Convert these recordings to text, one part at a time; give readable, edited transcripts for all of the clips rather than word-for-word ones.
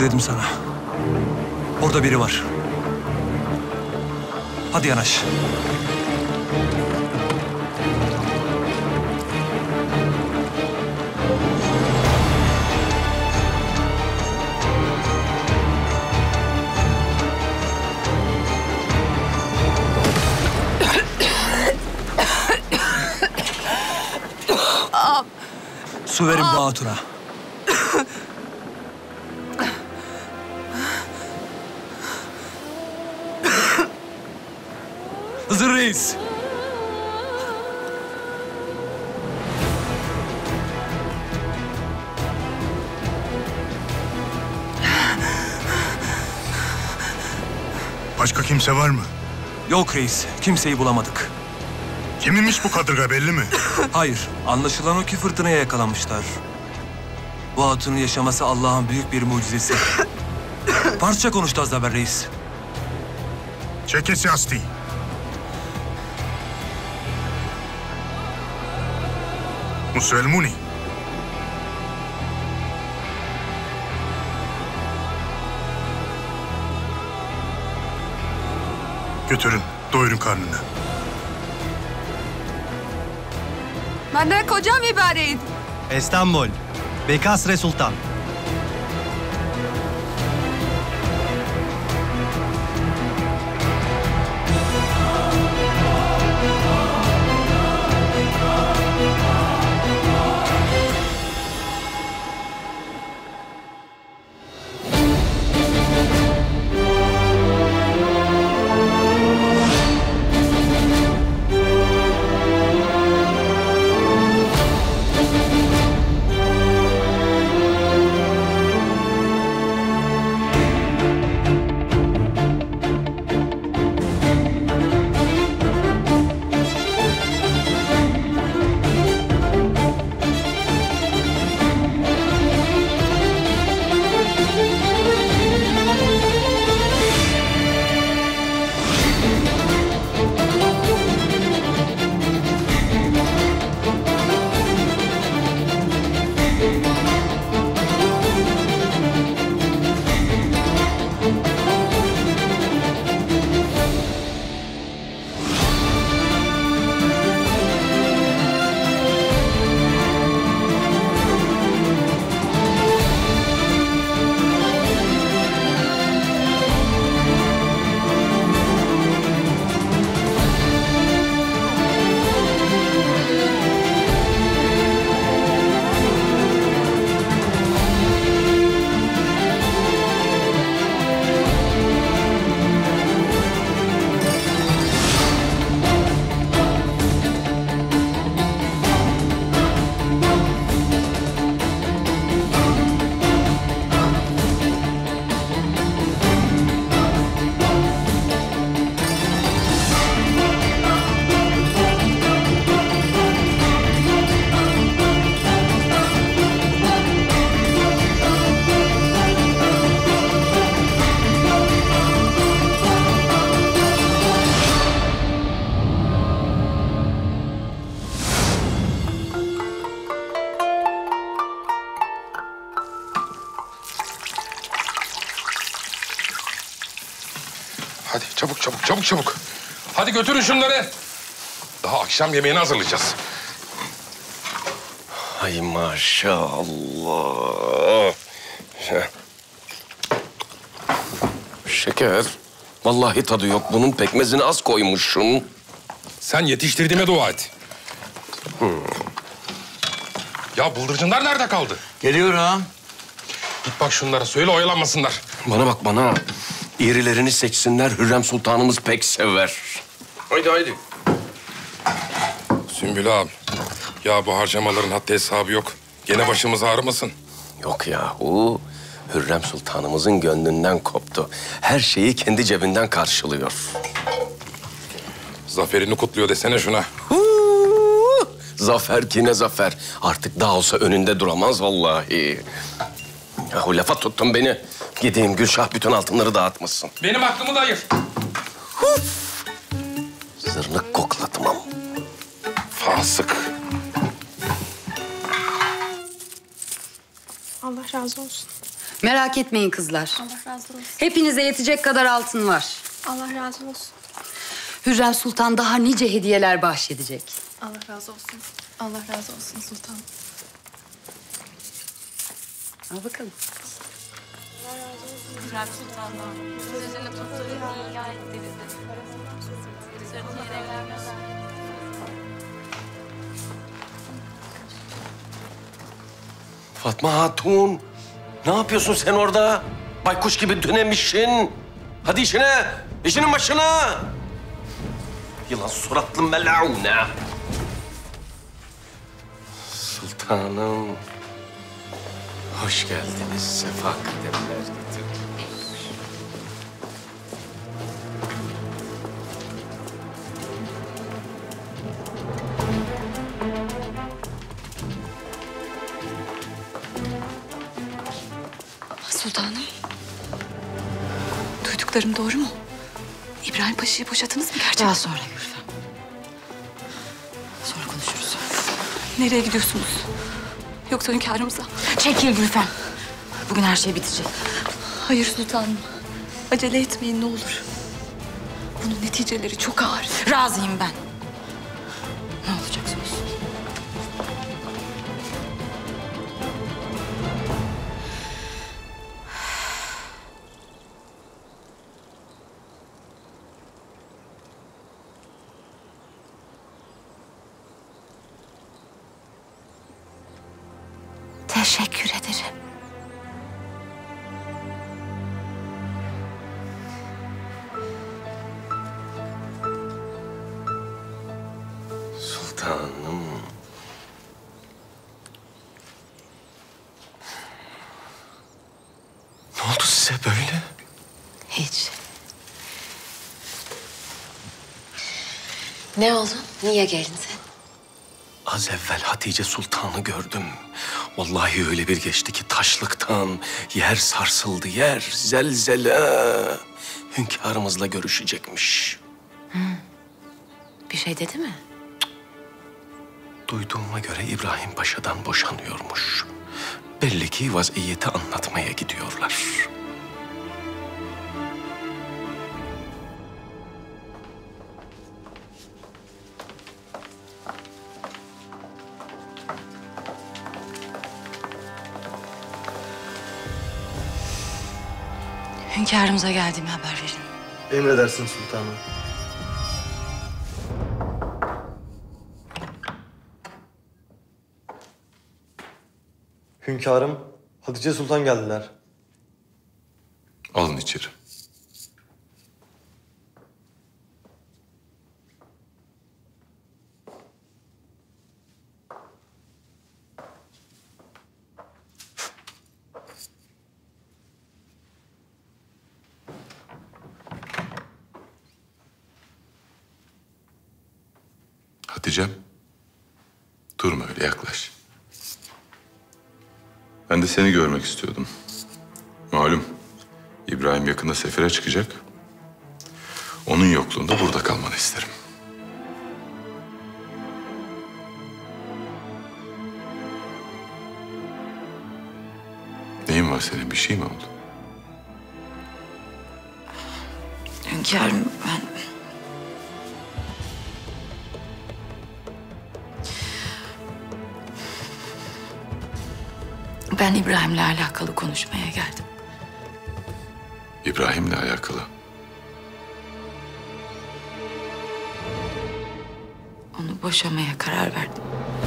Söyledim sana. Orada biri var. Hadi yanaş. Su verin bu hatuna. Hızır Reis. Başka kimse var mı? Yok reis, kimseyi bulamadık. Kiminmiş bu kadırga belli mi? Hayır, anlaşılan o ki fırtınaya yakalanmışlar. Bu hatunun yaşaması Allah'ın büyük bir mucizesi. Parça konuştu az evvel reis. Çekesi asti. Muselmuni. Götürün, doyurun karnını. Benden kocam ibaret. İstanbul, Bekasre Sultan. Hadi çabuk çabuk çabuk çabuk. Hadi götürün şunları. Daha akşam yemeğini hazırlayacağız. Ay maşallah. Şeker. Vallahi tadı yok. Bunun pekmezini az koymuşsun. Sen yetiştirdiğime dua et. Ya bıldırcınlar nerede kaldı? Geliyor ağam. Git bak şunlara söyle oyalanmasınlar. Bana bak bana. İrilerini seçsinler. Hürrem Sultanımız pek sever. Haydi haydi. Sümbül ağam. Ya bu harcamaların haddi hesabı yok. Gene başımız ağrımasın. Yok yahu. Hürrem Sultanımızın gönlünden koptu. Her şeyi kendi cebinden karşılıyor. Zaferini kutluyor desene şuna. Zafer ki ne zafer. Artık daha olsa önünde duramaz vallahi. Yahu lafa tuttun beni. Gideyim Gülşah bütün altınları dağıtmışsın. Benim aklımı da ayır. Zırnık koklatmam. Fasık. Allah razı olsun. Merak etmeyin kızlar. Allah razı olsun. Hepinize yetecek kadar altın var. Allah razı olsun. Hürrem Sultan daha nice hediyeler bahşedecek. Allah razı olsun. Allah razı olsun sultanım. Al bakalım. Hürrem Sultan'dan sözünü tuttuğu iyi ayetleri de. Sözünü yere vermez. Fatma Hatun, ne yapıyorsun sen orada? Baykuş gibi dönemişsin. Hadi işine, işinin başına. Yılan suratlı melûne. Sultanım, hoş geldiniz. Sefa kademler getirdiniz. Sultanım. Duyduklarım doğru mu? İbrahim Paşa'yı boşadınız mı gerçekten? Daha sonra Gülfem. Sonra konuşuruz. Nereye gidiyorsunuz? Yoksa hünkârımıza? Çekil Gülfem. Bugün her şey bitecek. Hayır sultanım. Acele etmeyin ne olur. Bunun neticeleri çok ağır. Razıyım ben. Ne olacaksa olsun. Teşekkür ederim. Sultanım. Ne oldu size böyle? Hiç. Ne oldu? Niye geldin sen? Az evvel Hatice Sultan'ı gördüm. Vallahi öyle bir geçti ki taşlıktan yer sarsıldı, yer zelzele. Hünkârımızla görüşecekmiş. Bir şey dedi mi? Duyduğuma göre İbrahim Paşa'dan boşanıyormuş. Belli ki vaziyeti anlatmaya gidiyorlar. Hünkârımıza geldiğimi haber verin. Emredersin sultanım. Hünkârım, Hatice Sultan geldiler. Alın içeri. Hatice'm, durma öyle, yaklaş. Ben de seni görmek istiyordum. Malum, İbrahim yakında sefere çıkacak. Onun yokluğunda burada kalmanı isterim. Neyin var senin? Bir şey mi oldu? Hünkârım Ben İbrahim'le alakalı konuşmaya geldim. İbrahim'le alakalı. Onu boşamaya karar verdim.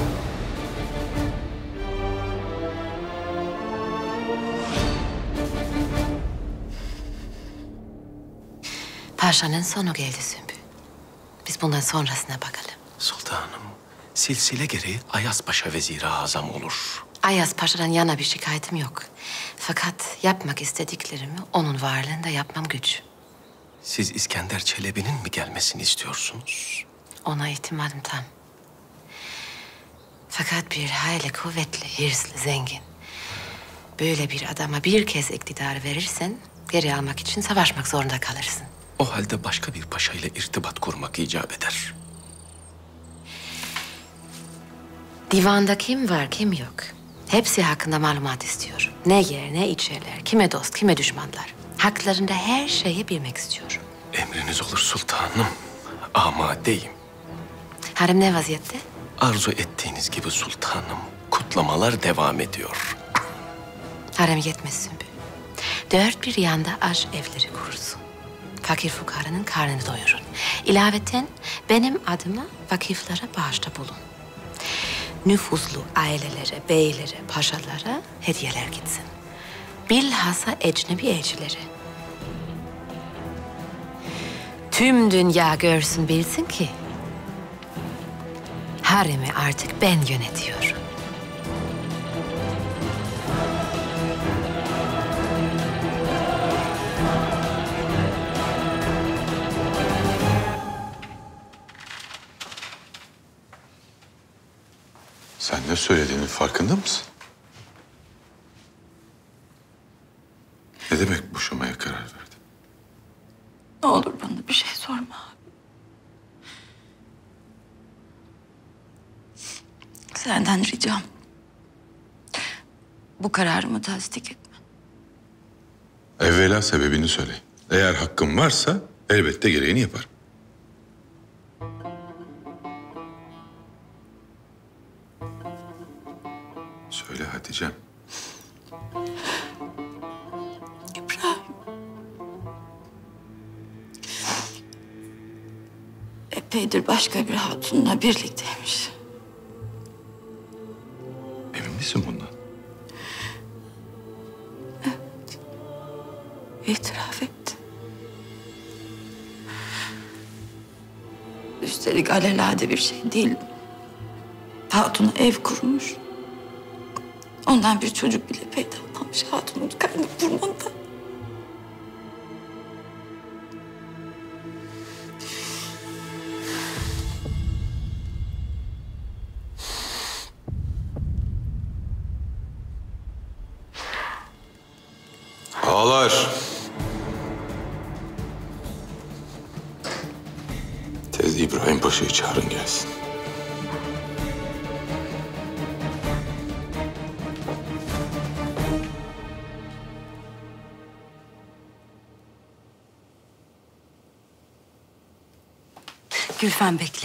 Paşa'nın sonu geldi Sümbül. Biz bundan sonrasına bakalım. Sultanım, silsile gereği Ayas Paşa Vezir-i Azam olur. Ayas Paşa'dan yana bir şikayetim yok. Fakat yapmak istediklerimi onun varlığında yapmam güç. Siz İskender Çelebi'nin mi gelmesini istiyorsunuz? Ona ihtimalim tam. Fakat bir hayli kuvvetli, hırslı, zengin. Böyle bir adama bir kez iktidarı verirsen geri almak için savaşmak zorunda kalırsın. O halde başka bir paşa ile irtibat kurmak icap eder. Divanda kim var, kim yok? Hepsi hakkında malumat istiyorum. Ne yer, ne içerler, kime dost, kime düşmanlar. Haklarında her şeyi bilmek istiyorum. Emriniz olur sultanım. Amadeyim. Harem ne vaziyette? Arzu ettiğiniz gibi sultanım. Kutlamalar devam ediyor. Harem yetmez Sümbül. Dört bir yanda aş evleri kurursun. Fakir fukaranın karnını doyurun. İlaveten benim adıma vakıflara bağışta bulun. Nüfuzlu ailelere, beylere, paşalara hediyeler gitsin. Bilhassa ecnebi elçilere. Tüm dünya görsün bilsin ki haremi artık ben yönetiyorum. Sen ne söylediğinin farkında mısın? Ne demek boşamaya karar verdin? Ne olur bana bir şey sorma abi. Senden ricam. Bu kararımı tasdik etme. Evvela sebebini söyle. Eğer hakkım varsa elbette gereğini yaparım. Söyle Hatice'm. İbrahim. Epeydir başka bir hatunla birlikteymiş. Emin misin bundan? İtiraf etti. Üstelik alelade bir şey değil. Hatun ev kurmuş. Ondan bir çocuk bile peyda olmamış hatunun karnı burnunda. Ağlar. Tez İbrahim Paşa'yı çağırın gelsin. Gülfem bekle.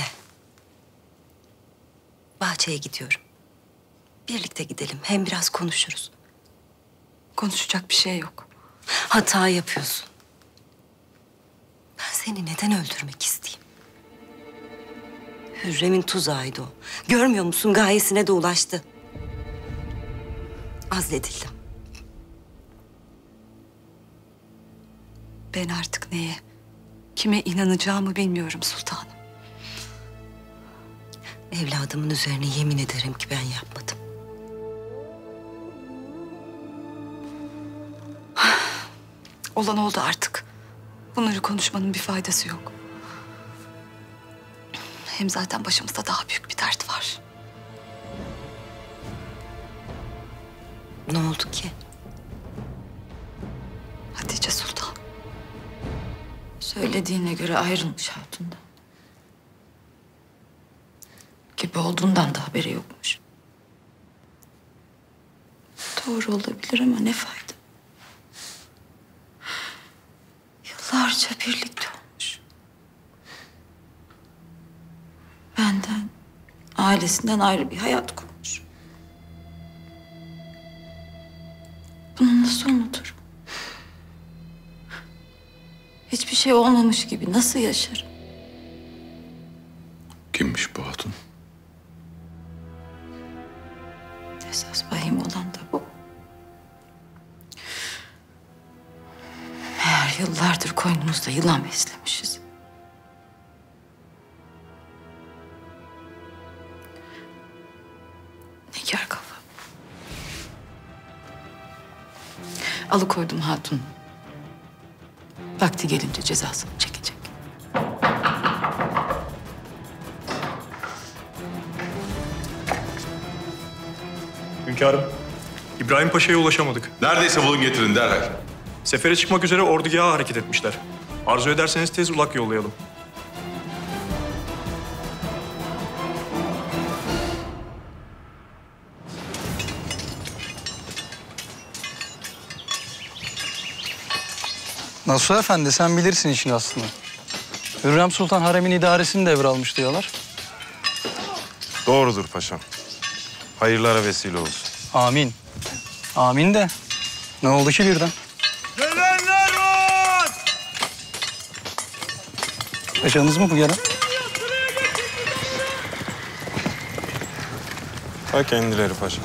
Bahçeye gidiyorum. Birlikte gidelim. Hem biraz konuşuruz. Konuşacak bir şey yok. Hata yapıyorsun. Ben seni neden öldürmek isteyeyim? Hürrem'in tuzağıydı o. Görmüyor musun? Gayesine de ulaştı. Azledildim. Ben artık neye, kime inanacağımı bilmiyorum sultanım. Evladımın üzerine yemin ederim ki ben yapmadım. Olan oldu artık. Bunları konuşmanın bir faydası yok. Hem zaten başımızda daha büyük bir dert var. Ne oldu ki? Hatice Sultan. Söylediğine göre ayrılmış hatundan. Gibi olduğundan da haberi yokmuş. Doğru olabilir ama ne fayda? Yıllarca birlikte olmuş. Benden, ailesinden ayrı bir hayat kurmuş. Bunu nasıl unuturum? Hiçbir şey olmamış gibi nasıl yaşarım? Kimmiş bu hatun? Esas vahim olan da bu. Meğer yıllardır koynumuzda yılan beslemişiz. Nigar kafa. Alıkoydum hatun. Vakti gelince cezasını çekecek. Hünkârım, İbrahim Paşa'ya ulaşamadık. Neredeyse bulun getirin derhal. Sefere çıkmak üzere ordugaha hareket etmişler. Arzu ederseniz tez ulak yollayalım. Nasuh Efendi, sen bilirsin işin aslını. Hürrem Sultan haremin idaresini devralmış diyorlar. Doğrudur paşam. Hayırlara vesile olsun. Amin. Amin de ne oldu ki birden? Gelenler var! Paşanız mı bu gelen? Ta kendileri paşam.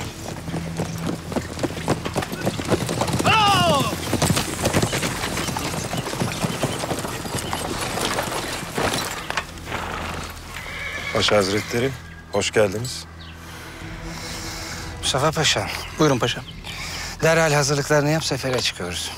Paşa Hazretleri, hoş geldiniz. Mustafa Paşa, Buyurun paşam. derhal hazırlıklarını yap, sefere çıkıyoruz.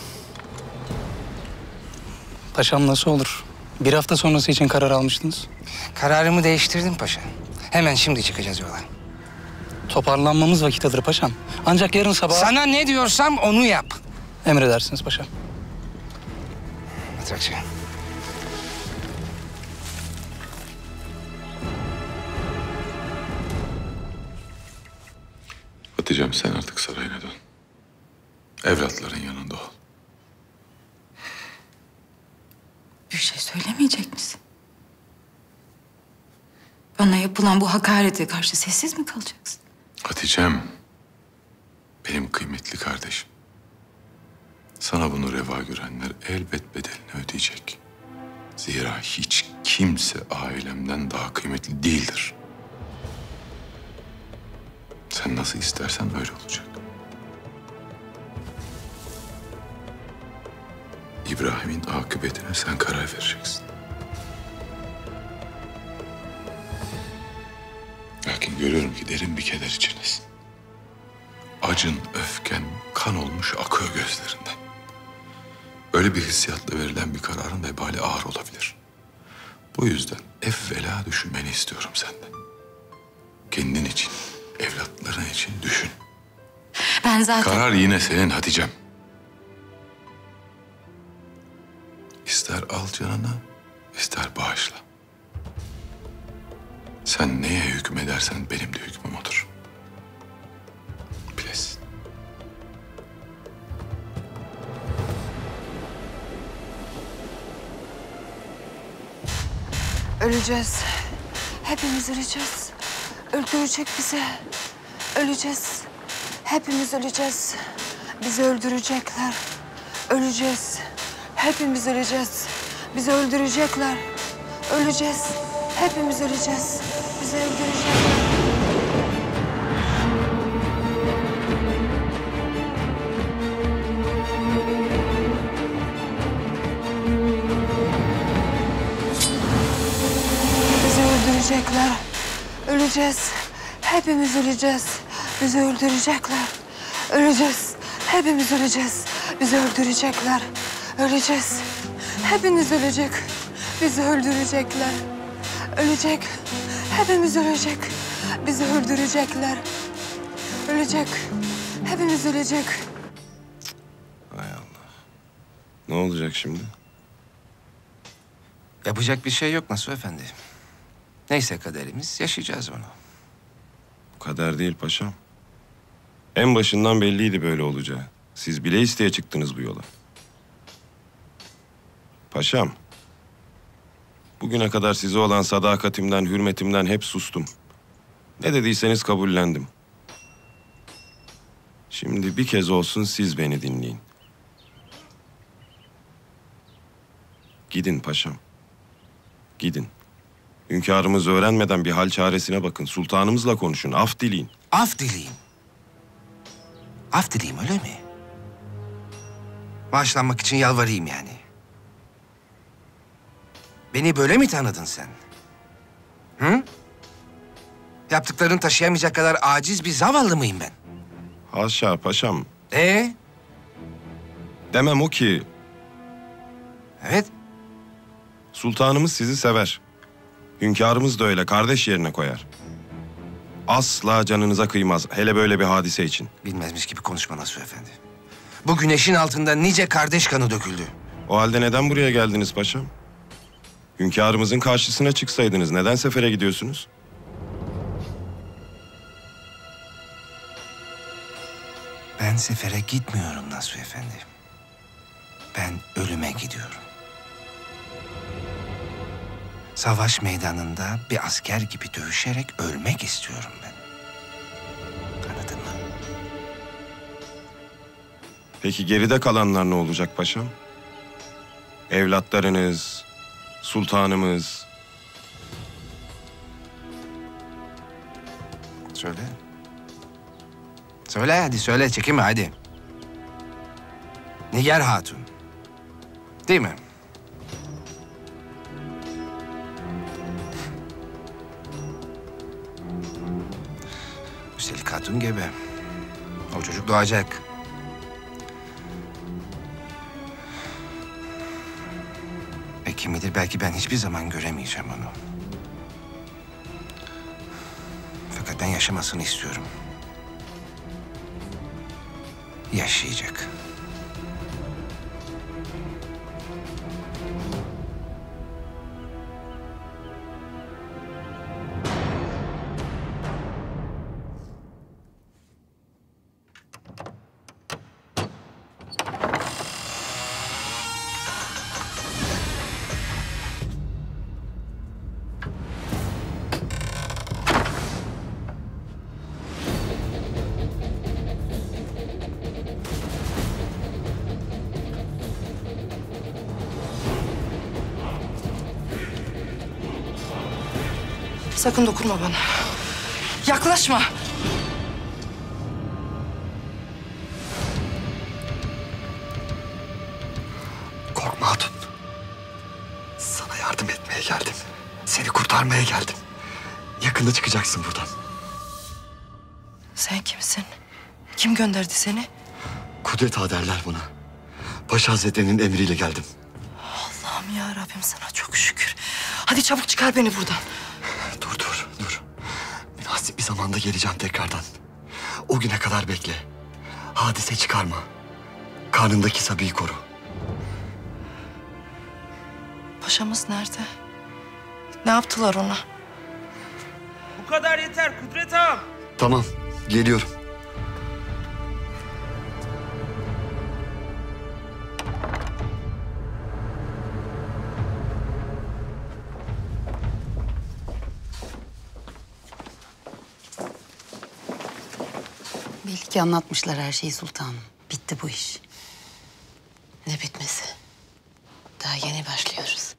Paşam nasıl olur? Bir hafta sonrası için karar almıştınız. Kararımı değiştirdim paşa. Hemen şimdi çıkacağız yola. Toparlanmamız vakit alır paşam. Ancak yarın sabah... Sana ne diyorsam onu yap. Emredersiniz paşam. Matrakçı. Hatice'm sen artık sarayına dön. Evlatların yanında ol. Bir şey söylemeyecek misin? Bana yapılan bu hakarete karşı sessiz mi kalacaksın? Hatice'm, benim kıymetli kardeşim. Sana bunu reva görenler elbet bedelini ödeyecek. Zira hiç kimse ailemden daha kıymetli değildir. Sen nasıl istersen öyle olacak. İbrahim'in akıbetine sen karar vereceksin. Lakin görüyorum ki derin bir keder içindesin. Acın, öfken, kan olmuş akıyor gözlerinden. Öyle bir hissiyatla verilen bir kararın vebali ağır olabilir. Bu yüzden evvela düşünmeni istiyorum senden. Kendin için, evlatların için düşün. Ben zaten... Karar yine senin Hatice'm. İster al canını, ister bağışla. Sen neye hükmedersen benim de hükmüm odur. Bilesin. Öleceğiz. Hepimiz öleceğiz. Öldürecek bizi. Öleceğiz. Hepimiz öleceğiz. Bizi öldürecekler. Öleceğiz. Hepimiz öleceğiz. Bizi öldürecekler. Öleceğiz. Hepimiz öleceğiz. Bizi öldürecekler. Bizi öldürecekler. Öleceğiz. Hepimiz öleceğiz. Bizi öldürecekler. Öleceğiz. Hepimiz öleceğiz. Bizi öldürecekler. Öleceğiz. Hepiniz ölecek. Bizi öldürecekler. Ölecek. Hepimiz ölecek. Bizi öldürecekler. Ölecek. Hepimiz ölecek. Hay Allah. Ne olacak şimdi? Yapacak bir şey yok Nasuh Efendi. Neyse kaderimiz, yaşayacağız onu. Bu kadar değil paşam. En başından belliydi böyle olacağı. Siz bile isteye çıktınız bu yola. Paşam, bugüne kadar size olan sadakatimden, hürmetimden hep sustum. Ne dediyseniz kabullendim. Şimdi bir kez olsun siz beni dinleyin. Gidin paşam. Gidin. Hünkârımız öğrenmeden bir hal çaresine bakın. Sultanımızla konuşun, af dileyin. Af dileyim. Af dileyim öyle mi? Bağışlanmak için yalvarayım yani. Beni böyle mi tanıdın sen? Hı? Yaptıklarını taşıyamayacak kadar aciz bir zavallı mıyım ben? Haşa paşam. Demem o ki... Evet. Sultanımız sizi sever. Hünkârımız da öyle, kardeş yerine koyar. Asla canınıza kıymaz, hele böyle bir hadise için. Bilmezmiş gibi konuşma Nasuh Efendi. Bu güneşin altında nice kardeş kanı döküldü. O halde neden buraya geldiniz paşam? Hünkârımızın karşısına çıksaydınız neden sefere gidiyorsunuz? Ben sefere gitmiyorum Nasuh Efendi. Ben ölüme gidiyorum. Savaş meydanında bir asker gibi dövüşerek ölmek istiyorum ben. Anladın mı? Peki geride kalanlar ne olacak paşam? Evlatlarınız, sultanımız. Söyle. Söyle hadi söyle, çekinme hadi. Nigar Hatun. Değil mi? Üstelik Hatun gebe. O çocuk doğacak. Ve kim bilir belki ben hiçbir zaman göremeyeceğim onu. Fakat ben yaşamasını istiyorum. Yaşayacak. Sakın dokunma bana. Yaklaşma. Korkma Hatun. Sana yardım etmeye geldim. Seni kurtarmaya geldim. Yakında çıkacaksın buradan. Sen kimsin? Kim gönderdi seni? Kudret Ağa derler buna. Paşa Hazretleri'nin emriyle geldim. Allah'ım ya Rabbim, sana çok şükür. Hadi çabuk çıkar beni buradan. Dur. Münasip bir zamanda geleceğim tekrardan. O güne kadar bekle. Hadise çıkarma. Karnındaki Sabi'yi koru. Paşamız nerede? Ne yaptılar ona? Bu kadar yeter Kudret Ağam. Tamam, geliyorum. Belli ki anlatmışlar her şeyi sultanım. Bitti bu iş. Ne bitmesi? Daha yeni başlıyoruz.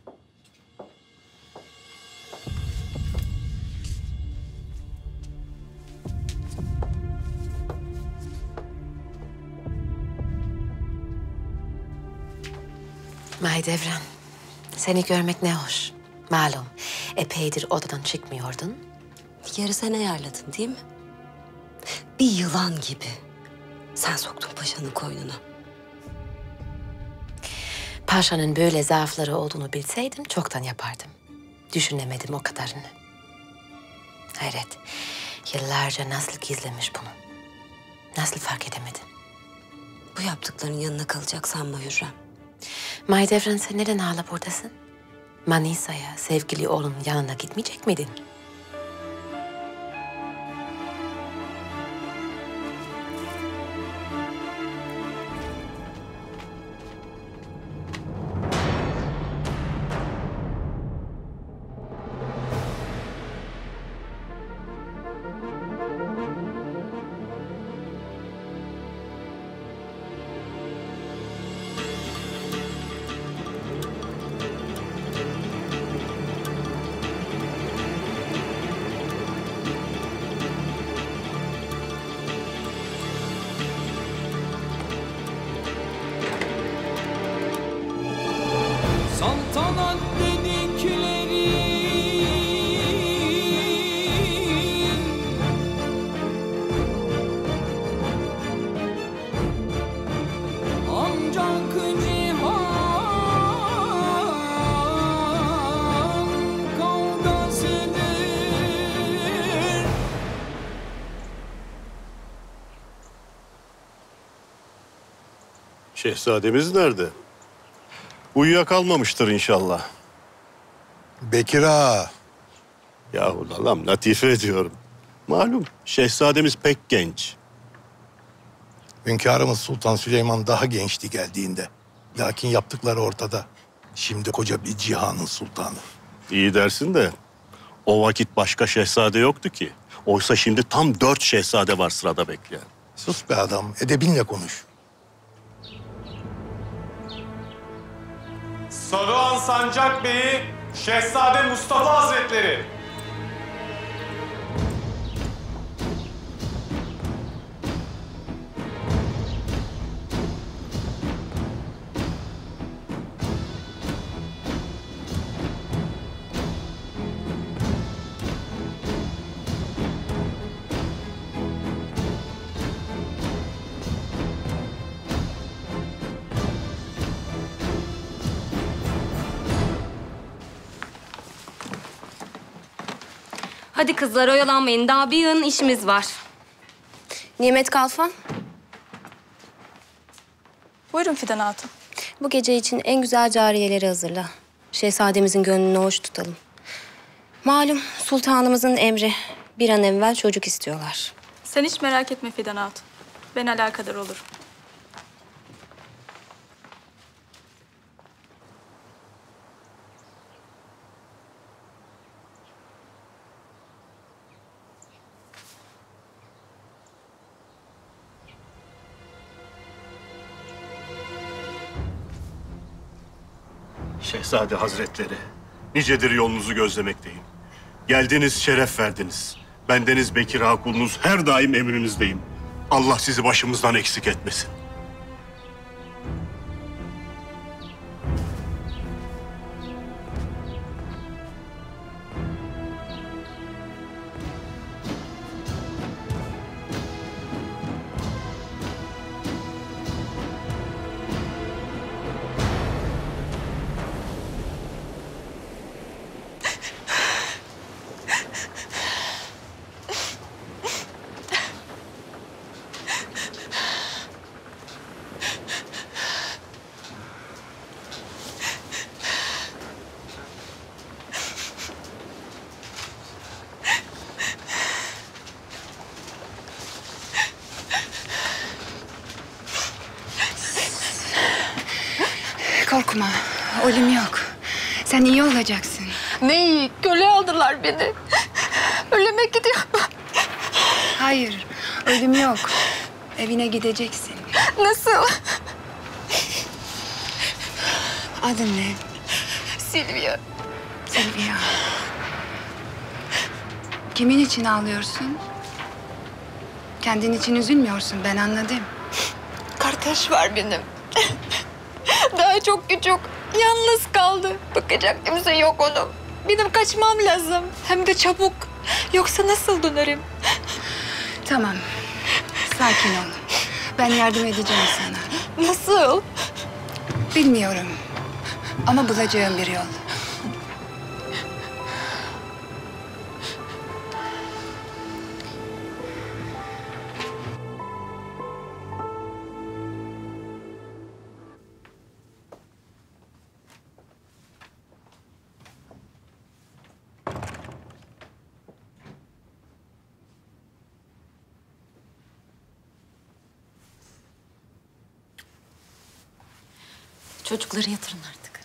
Mahidevran, seni görmek ne hoş. Malum, epeydir odadan çıkmıyordun. Yarı sen ayarladın değil mi? Bir yılan gibi. Sen soktun paşanın koynuna. Paşanın böyle zaafları olduğunu bilseydim çoktan yapardım. Düşünemedim o kadarını. Hayret, yıllarca nasıl gizlemiş bunu? Nasıl fark edemedim? Bu yaptıkların yanına kalacak sanma Hürrem. Mahidevran, sen neden hala buradasın? Manisa'ya, sevgili oğlunun yanına gitmeyecek miydin? Saltanat dedikleri ancak cihan kavgasıdır. Şehzademiz nerede? Uyuyakalmamıştır inşallah. Bekir Ağa. Yahu dalam latife ediyorum. Malum şehzademiz pek genç. Hünkârımız Sultan Süleyman daha gençti geldiğinde. Lakin yaptıkları ortada. Şimdi koca bir cihanın sultanı. İyi dersin de o vakit başka şehzade yoktu ki. Oysa şimdi tam 4 şehzade var sırada bekleyen. Sus be adam, edebinle konuş. Saruhan Sancak Bey'i Şehzade Mustafa Hazretleri. Hadi kızlar oyalanmayın. Daha bir yığın işimiz var. Nimet Kalfa. Buyurun Fidan Hatun. Bu gece için en güzel cariyeleri hazırla. Şehzademizin gönlünü hoş tutalım. Malum sultanımızın emri. Bir an evvel çocuk istiyorlar. Sen hiç merak etme Fidan Hatun. Ben alakadar olurum. Şehzade Hazretleri, nicedir yolunuzu gözlemekteyim. Geldiniz, şeref verdiniz. Bendeniz Bekir Ağa kulunuz her daim emrinizdeyim. Allah sizi başımızdan eksik etmesin. Korkma, ölüm yok. Sen iyi olacaksın. Ne iyi, köle aldılar beni. Ölüme gidiyorum. Hayır, ölüm yok. Evine gideceksin. Nasıl? Adın ne? Silvia. Silvia. Kimin için ağlıyorsun? Kendin için üzülmüyorsun, ben anladım. Kardeş var benim. Daha çok küçük. Yalnız kaldı. Bakacak kimse yok onun. Benim kaçmam lazım. Hem de çabuk. Yoksa nasıl dönerim? Tamam, sakin ol. Ben yardım edeceğim sana. Nasıl? Bilmiyorum. Ama bulacağım bir yol. Çocukları yatırın artık.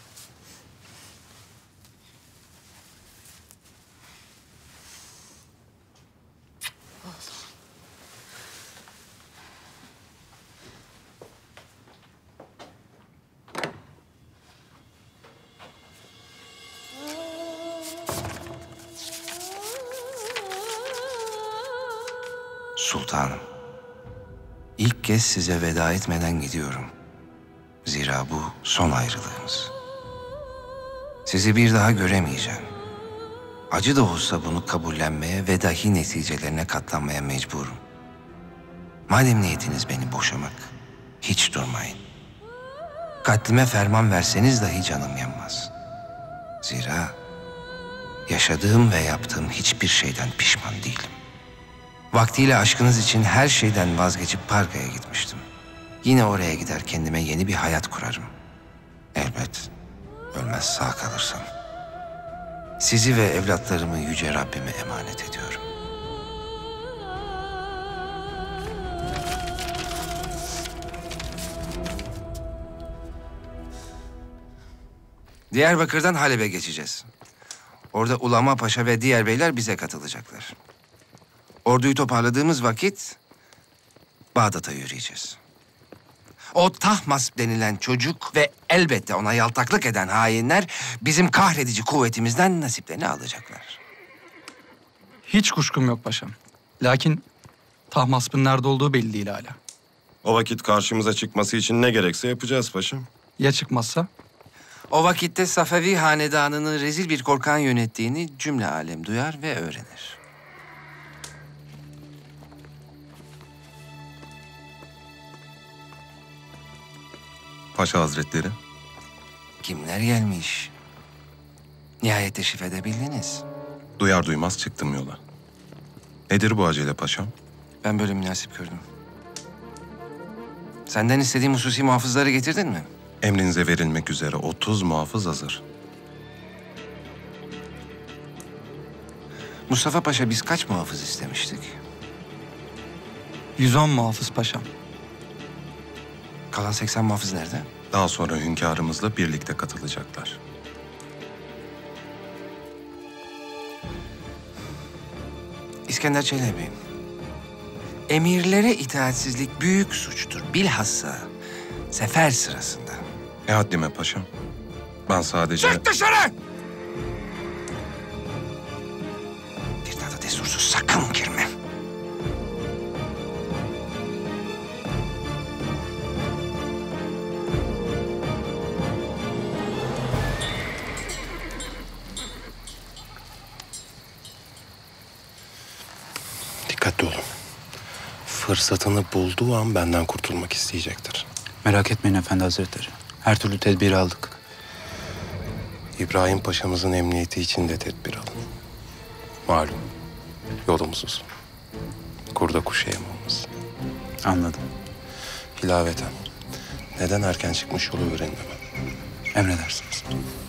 Sultanım, ilk kez size veda etmeden gidiyorum. Zira bu son ayrılığımız. Sizi bir daha göremeyeceğim. Acı da olsa bunu kabullenmeye ve dahi neticelerine katlanmaya mecburum. Madem niyetiniz beni boşamak, hiç durmayın. Katlime ferman verseniz dahi canım yanmaz. Zira yaşadığım ve yaptığım hiçbir şeyden pişman değilim. Vaktiyle aşkınız için her şeyden vazgeçip Parga'ya gitmiştim. Yine oraya gider kendime yeni bir hayat kurarım. Elbet ölmez sağ kalırsam. Sizi ve evlatlarımı yüce Rabbime emanet ediyorum. Diyarbakır'dan Halep'e geçeceğiz. Orada Ulama Paşa ve diğer beyler bize katılacaklar. Orduyu toparladığımız vakit Bağdat'a yürüyeceğiz. O Tahmas denilen çocuk ve elbette ona yaltaklık eden hainler bizim kahredici kuvvetimizden nasiplerini alacaklar. Hiç kuşkum yok paşam. Lakin Tahmasp'ın nerede olduğu belli değil hala. O vakit karşımıza çıkması için ne gerekse yapacağız paşam. Ya çıkmazsa? O vakitte Safevi hanedanını rezil bir korkan yönettiğini cümle alem duyar ve öğrenir. Paşa Hazretleri. Kimler gelmiş? Nihayet teşrif edebildiniz. Duyar duymaz çıktım yola. Nedir bu acele paşam? Ben böyle münasip gördüm. Senden istediğim hususi muhafızları getirdin mi? Emrinize verilmek üzere 30 muhafız hazır. Mustafa Paşa biz kaç muhafız istemiştik? 110 muhafız paşam. Kalan 80 muhafız nerede? Daha sonra hünkârımızla birlikte katılacaklar. İskender Çelebi, emirlere itaatsizlik büyük suçtur. Bilhassa sefer sırasında. Ne haddime paşam? Ben sadece... Çık dışarı! Bir daha da destursuz sakın girme. Dikkatli olun. Fırsatını bulduğu an benden kurtulmak isteyecektir. Merak etmeyin efendi hazretleri. Her türlü tedbiri aldık. İbrahim Paşa'mızın emniyeti için de tedbir alın. Malum yolumuz uzun. Kurda kuşa yem olmasın. Anladım. İlaveten neden erken çıkmış yolu öğrenin hemen. Emredersiniz.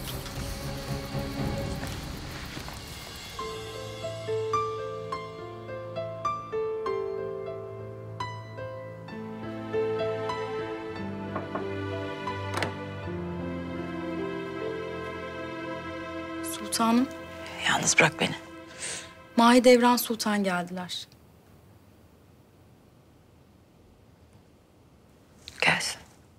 Sultanım, Yalnız bırak beni. Mahidevran Sultan geldiler. Gelsin.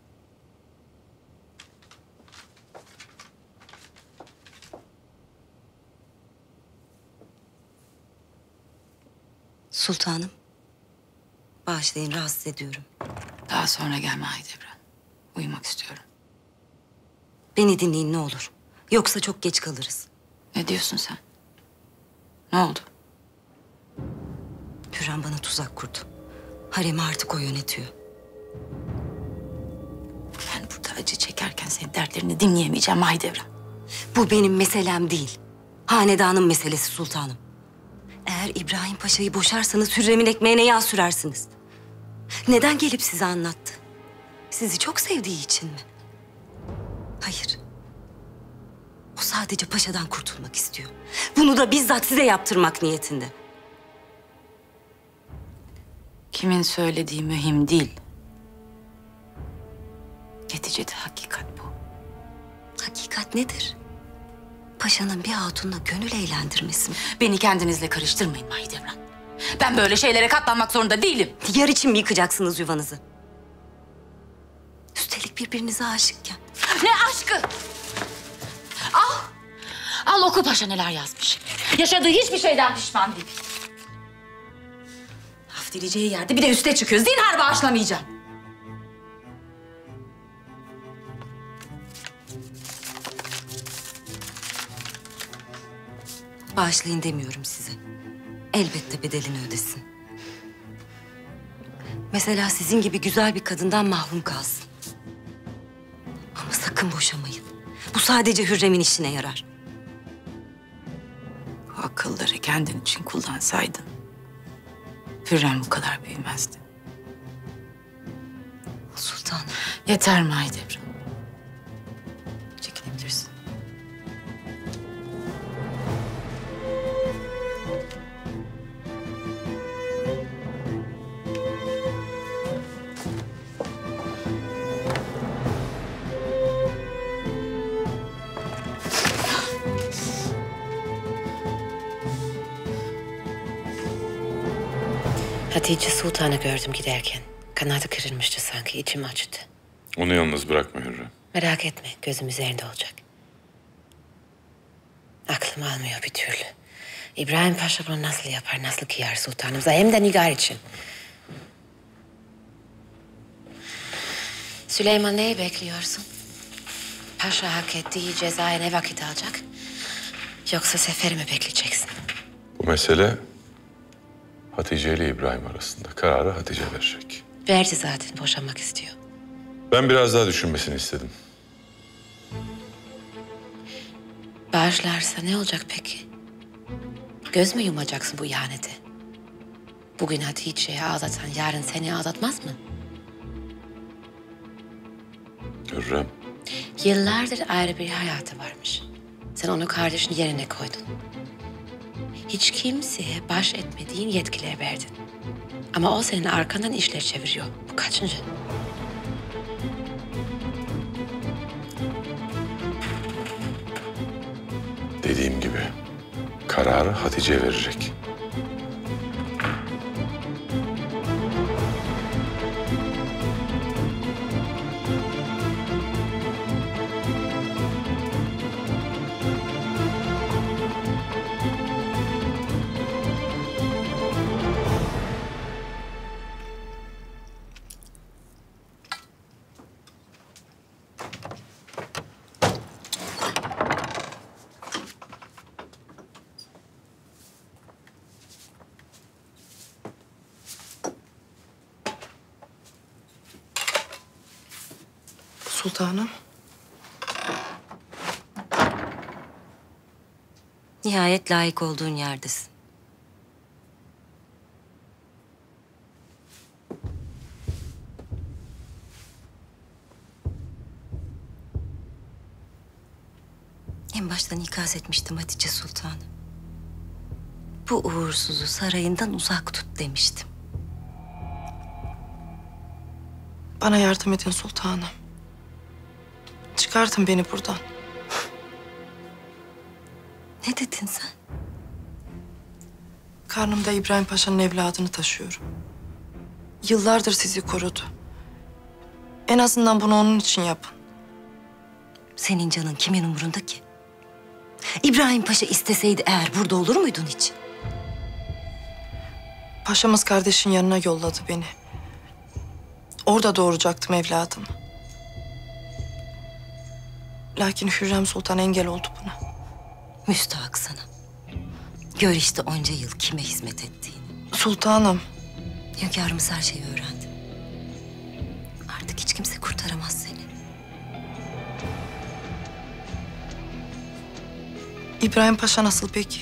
Sultanım. Bağışlayın, rahatsız ediyorum. Daha sonra gel Mahidevran. Uyumak istiyorum. Beni dinleyin ne olur. Yoksa çok geç kalırız. Ne diyorsun sen? Ne oldu? Hürrem bana tuzak kurdu. Haremi artık o yönetiyor. Ben burada acı çekerken senin dertlerini dinleyemeyeceğim Mahidevran. Bu benim meselem değil. Hanedanın meselesi sultanım. Eğer İbrahim Paşa'yı boşarsanız Hürrem'in ekmeğine yağ sürersiniz. Neden gelip size anlattı? Sizi çok sevdiği için mi? Hayır. O sadece paşadan kurtulmak istiyor. Bunu da bizzat size yaptırmak niyetinde. Kimin söylediği mühim değil. Neticede hakikat bu. Hakikat nedir? Paşanın bir hatunla gönül eğlendirmesi mi? Beni kendinizle karıştırmayın Mahidevran. Ben böyle şeylere katlanmak zorunda değilim. Yar için mi yıkacaksınız yuvanızı? Üstelik birbirinize aşıkken. Ne aşkı? Al. Al oku paşa neler yazmış. Yaşadığı hiçbir şeyden pişman değil. Af dileyeceği yerde bir de üste çıkıyoruz. Zinhar bağışlamayacağım. Bağışlayın demiyorum size. Elbette bedelini ödesin. Mesela sizin gibi güzel bir kadından mahrum kalsın. Ama sakın boşamayın. Bu sadece Hürrem'in işine yarar. Bu akılları kendin için kullansaydın Hürrem bu kadar büyümezdi. Sultanım. Yeter Mahidevran. Çekilebilirsin. Hatice Sultan'ı gördüm giderken. Kanadı kırılmıştı sanki, içim acıdı. Onu yalnız bırakma Hürrem. Merak etme, gözüm üzerinde olacak. Aklım almıyor bir türlü. İbrahim Paşa bunu nasıl yapar, nasıl kıyar sultanımıza, hem de Nigar için. Süleyman, neyi bekliyorsun? Paşa hak ettiği cezaya ne vakit alacak? Yoksa seferi mi bekleyeceksin? Bu mesele Hatice ile İbrahim arasında. Kararı Hatice verecek. Verdi zaten, boşanmak istiyor. Ben biraz daha düşünmesini istedim. Bağışlarsa ne olacak peki? Göz mü yumacaksın bu ihanete? Bugün Hatice'yi ağlatan yarın seni ağlatmaz mı? Hürrem. Yıllardır ayrı bir hayatı varmış. Sen onu kardeşin yerine koydun. Hiç kimseye baş etmediğin yetkiler verdin. Ama o senin arkandan işler çeviriyor. Bu kaçıncı? Dediğim gibi kararı Hatice verecek. Sultanım. Nihayet layık olduğun yerdesin. En baştan ikaz etmiştim Hatice Sultan'ı. Bu uğursuzu sarayından uzak tut demiştim. Bana yardım edin sultanım. Çıkartın beni buradan. Ne dedin sen? Karnımda İbrahim Paşa'nın evladını taşıyorum. Yıllardır sizi korudu. En azından bunu onun için yapın. Senin canın kimin umurunda ki? İbrahim Paşa isteseydi eğer burada olur muydun hiç? Paşamız kardeşin yanına yolladı beni. Orada doğuracaktım evladımı. Lakin Hürrem Sultan engel oldu buna. Müstahak sana. Gör işte onca yıl kime hizmet ettiğini. Sultanım. Hünkârımız her şeyi öğrendi. Artık hiç kimse kurtaramaz seni. İbrahim Paşa nasıl peki?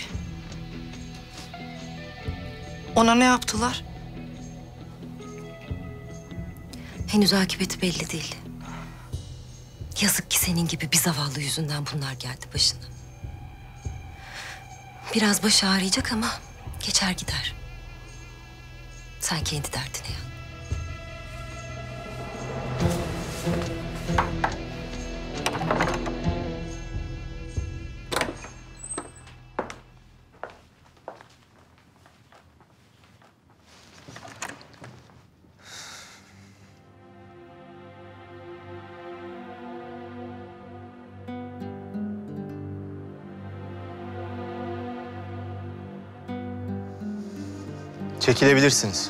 Ona ne yaptılar? Henüz akıbeti belli değil. Yazık ki senin gibi bir zavallı yüzünden bunlar geldi başına. Biraz başı ağrıyacak ama geçer gider. Sen kendi derdine yan. Çekilebilirsiniz.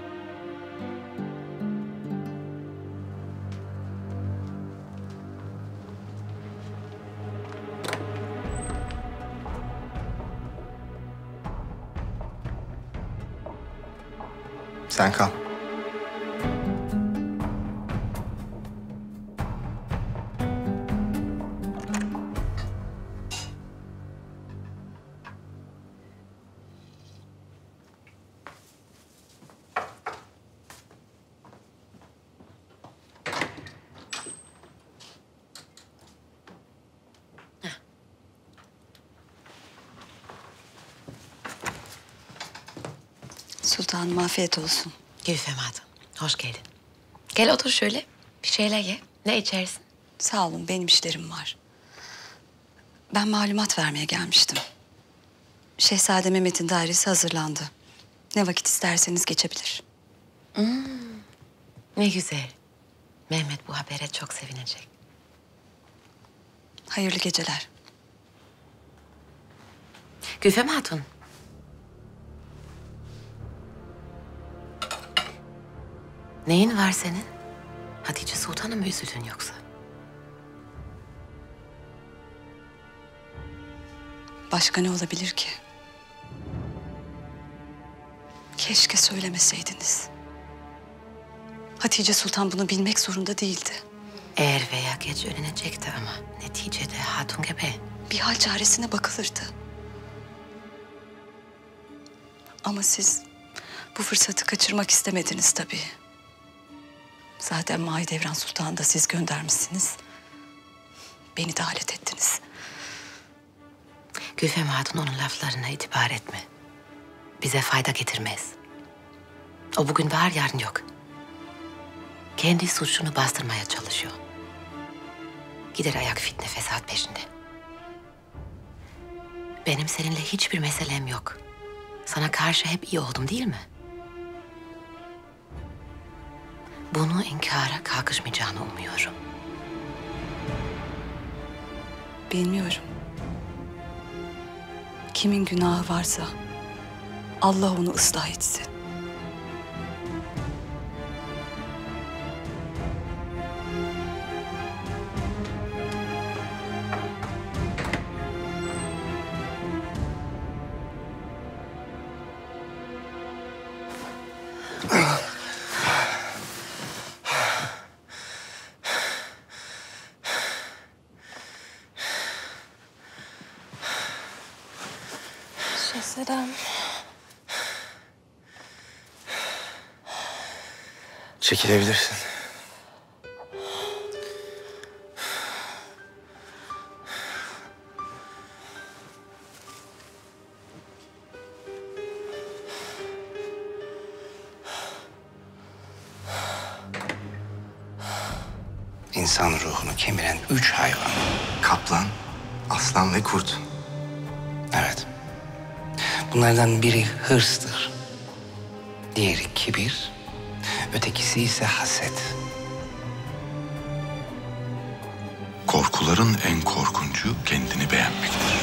Sen kal. Sultanım afiyet olsun. Gülfem Hatun, hoş geldin. Gel otur şöyle, bir şeyler ye. Ne içersin? Sağ olun, benim işlerim var. Ben malumat vermeye gelmiştim. Şehzade Mehmet'in dairesi hazırlandı. Ne vakit isterseniz geçebilir. Ne güzel. Mehmet bu habere çok sevinecek. Hayırlı geceler. Gülfem Hatun. Neyin var senin? Hatice Sultan'a mı üzüldün yoksa? Başka ne olabilir ki? Keşke söylemeseydiniz. Hatice Sultan bunu bilmek zorunda değildi. Er veya geç öğrenecekti ama neticede hatun gebe. Bir hal çaresine bakılırdı. Ama siz bu fırsatı kaçırmak istemediniz tabii. Zaten Mahidevran Sultan'ı da siz göndermişsiniz. Beni de alet ettiniz. Gülfem Hatun onun laflarına itibar etme. Bize fayda getirmez. O bugün var, yarın yok. Kendi suçunu bastırmaya çalışıyor. Gider ayak fitne fesat peşinde. Benim seninle hiçbir meselem yok. Sana karşı hep iyi oldum değil mi? Bunu inkara kalkışmayacağını umuyorum. Bilmiyorum. Kimin günahı varsa Allah onu ıslah etsin. Şehzadem. Çekilebilirsin. İnsan ruhunu kemiren 3 hayvan. Kaplan, aslan ve kurt. Evet. Bunlardan biri hırstır. Diğeri kibir. Ötekisi ise haset. Korkuların en korkuncu kendini beğenmektir.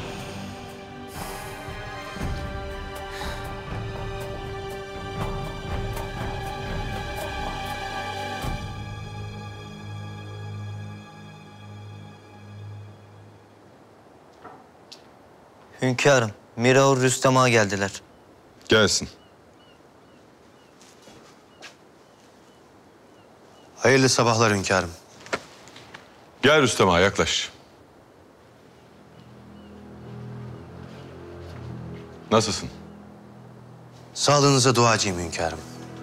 Hünkârım, Miraur Rüstem Ağa geldiler. Gelsin. Hayırlı sabahlar hünkârım. Gel Rüstem Ağa, yaklaş. Nasılsın? Sağlığınıza duacıyım hünkârım.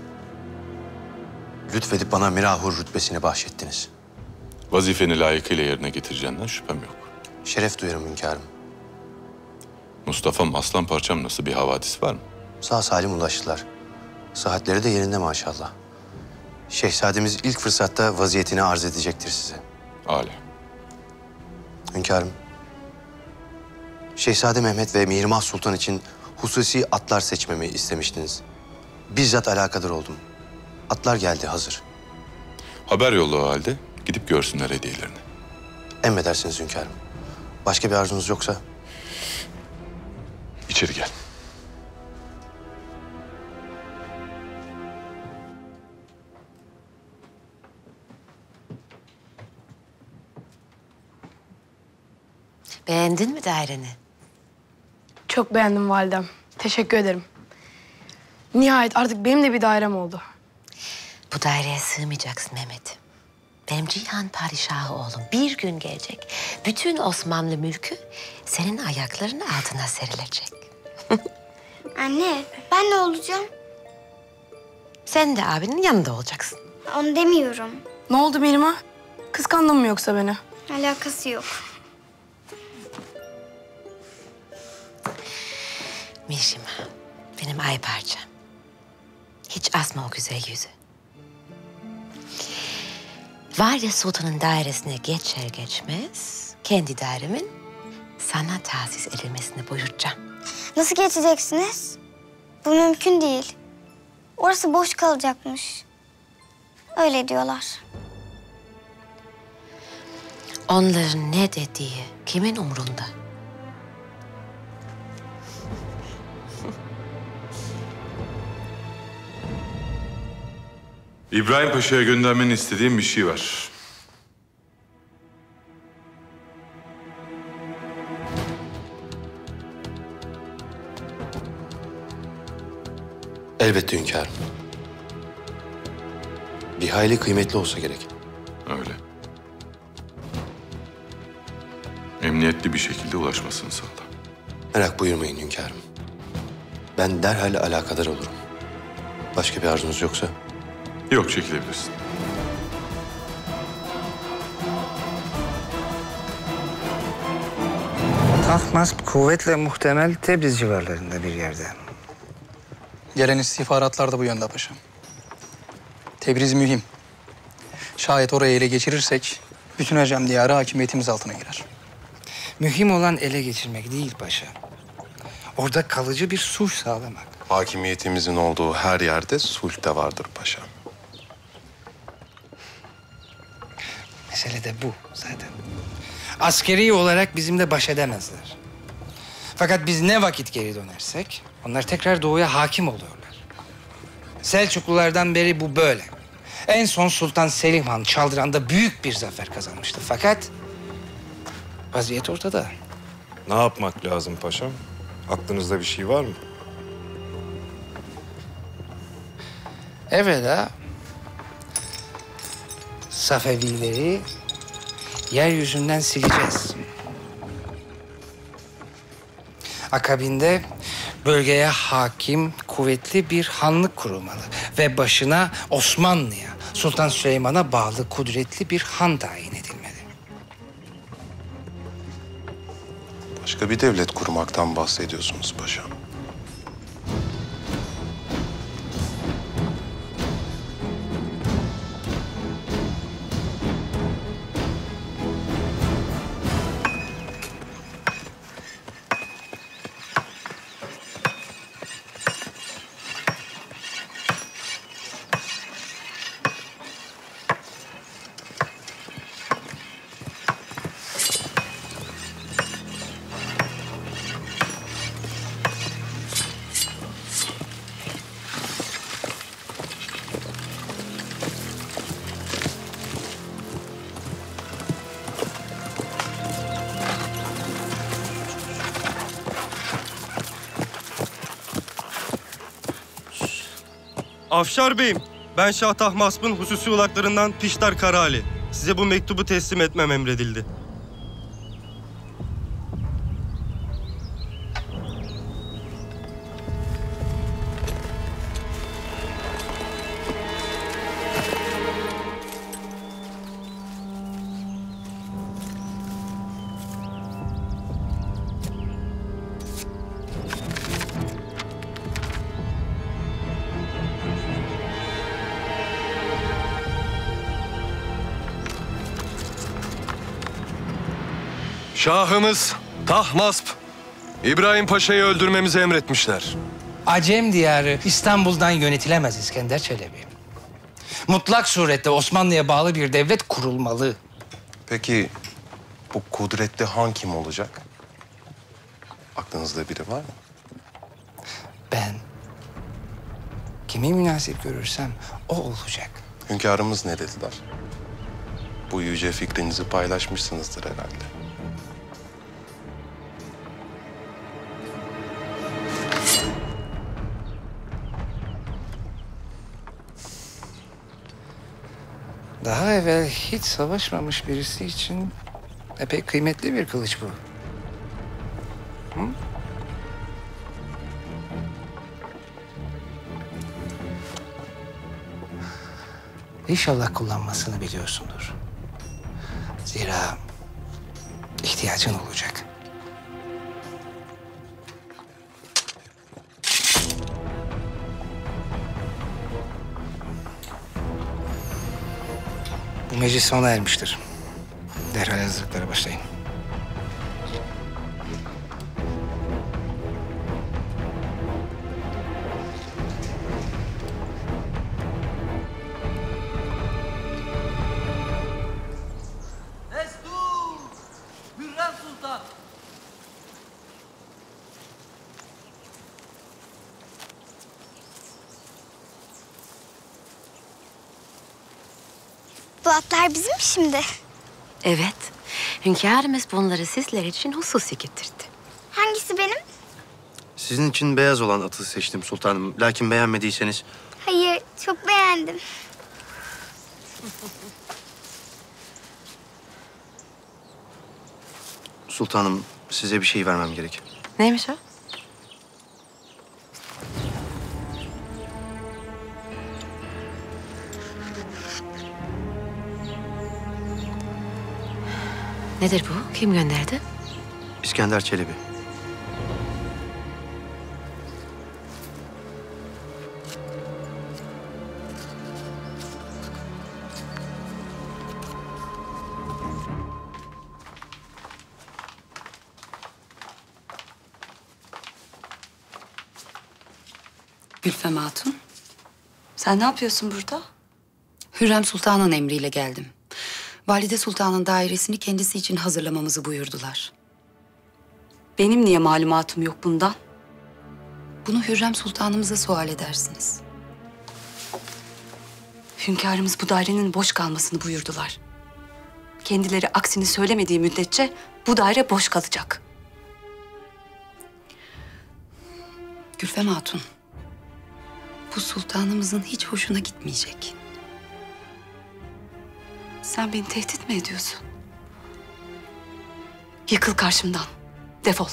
Lütfedip bana Mirahur rütbesini bahşettiniz. Vazifeni layıkıyla yerine getireceğinden şüphem yok. Şeref duyarım hünkârım. Mustafa'm, aslan parçam nasıl, bir havadis var mı? Sağ salim ulaştılar. Sıhhatleri de yerinde maşallah. Şehzademiz ilk fırsatta vaziyetini arz edecektir size. Âlâ. Hünkârım, Şehzade Mehmet ve Mihrimah Sultan için hususi atlar seçmemi istemiştiniz. Bizzat alakadar oldum. Atlar geldi, hazır. Haber yolla o halde. Gidip görsünler hediyelerini. Emredersiniz hünkârım. Başka bir arzunuz yoksa? İçeri gel. Beğendin mi daireni? Çok beğendim validem. Teşekkür ederim. Nihayet artık benim de bir dairem oldu. Bu daireye sığmayacaksın Mehmet. Benim Cihan padişahı oğlum bir gün gelecek. Bütün Osmanlı mülkü senin ayaklarının altına serilecek. Anne, ben ne olacağım? Sen de abinin yanında olacaksın. Onu demiyorum. Ne oldu Mihrimah? Kıskandın mı yoksa beni? Alakası yok. Mihrimah, benim ay parçam. Hiç asma o güzel yüzü. Valide Sultan'ın dairesine geçer geçmez kendi dairemin sana tahsis edilmesini buyuracağım. Nasıl geçeceksiniz? Bu mümkün değil. Orası boş kalacakmış. Öyle diyorlar. Onların ne dediği kimin umrunda? İbrahim Paşa'ya göndermeni istediğim bir şey var. Elbette hünkârım. Bir hayli kıymetli olsa gerek. Öyle. Emniyetli bir şekilde ulaşmasını sağla. Merak buyurmayın hünkârım. Ben derhal alakadar olurum. Başka bir arzunuz yoksa? Yok, çekilebilirsin. Tahmasp kuvvetle muhtemel Tebriz civarlarında bir yerde. Gelen istihbaratlar da bu yönde paşam. Tebriz mühim. Şayet orayı ele geçirirsek bütün Acem diyarı hakimiyetimiz altına girer. Mühim olan ele geçirmek değil paşa. Orada kalıcı bir sulh sağlamak. Hakimiyetimizin olduğu her yerde sulh de vardır paşa. Mesele de bu zaten. Askeri olarak bizimle baş edemezler. Fakat biz ne vakit geri dönersek onlar tekrar doğuya hakim oluyorlar. Selçuklulardan beri bu böyle. En son Sultan Selim Han Çaldıran'da büyük bir zafer kazanmıştı. Fakat vaziyet ortada. Ne yapmak lazım paşam? Aklınızda bir şey var mı? Evvela Safevileri yeryüzünden sileceğiz. Akabinde bölgeye hakim, kuvvetli bir hanlık kurulmalı. Ve başına Osmanlı'ya, Sultan Süleyman'a bağlı kudretli bir han tayin edilmeli. Başka bir devlet kurmaktan bahsediyorsunuz paşa. Afşar Bey'im, ben Şah Tahmasp'ın hususi ulaklarından Piştar Karaali. Size bu mektubu teslim etmem emredildi. Şahımız Tahmasp, İbrahim Paşa'yı öldürmemizi emretmişler. Acem diyarı İstanbul'dan yönetilemez İskender Çelebi. Mutlak surette Osmanlı'ya bağlı bir devlet kurulmalı. Peki bu kudretli han kim olacak? Aklınızda biri var mı? Ben kimi münasip görürsem o olacak. Hünkârımız ne dediler? Bu yüce fikrinizi paylaşmışsınızdır herhalde. Daha evvel hiç savaşmamış birisi için epey kıymetli bir kılıç bu. Hı? İnşallah kullanmasını biliyorsundur. Zira ihtiyacın olacak. Bu meclis sona ermiştir. Derhal hazırlıklara başlayın. sultan. Bu atlar bizim mi şimdi? Evet. Hünkârımız bunları sizler için hususi getirdi. Hangisi benim? Sizin için beyaz olan atı seçtim sultanım. Lakin beğenmediyseniz... Hayır, çok beğendim. Sultanım, size bir şey vermem gerek. Neymiş o? Nedir bu? Kim gönderdi? İskender Çelebi. Gülfem Hatun, sen ne yapıyorsun burada? Hürrem Sultan'ın emriyle geldim. Valide Sultan'ın dairesini kendisi için hazırlamamızı buyurdular. Benim niye malumatım yok bundan? Bunu Hürrem Sultanımıza sual edersiniz. Hünkârımız bu dairenin boş kalmasını buyurdular. Kendileri aksini söylemediği müddetçe bu daire boş kalacak. Gülfem Hatun, bu sultanımızın hiç hoşuna gitmeyecek. Sen beni tehdit mi ediyorsun? Yıkıl karşımdan. Defol.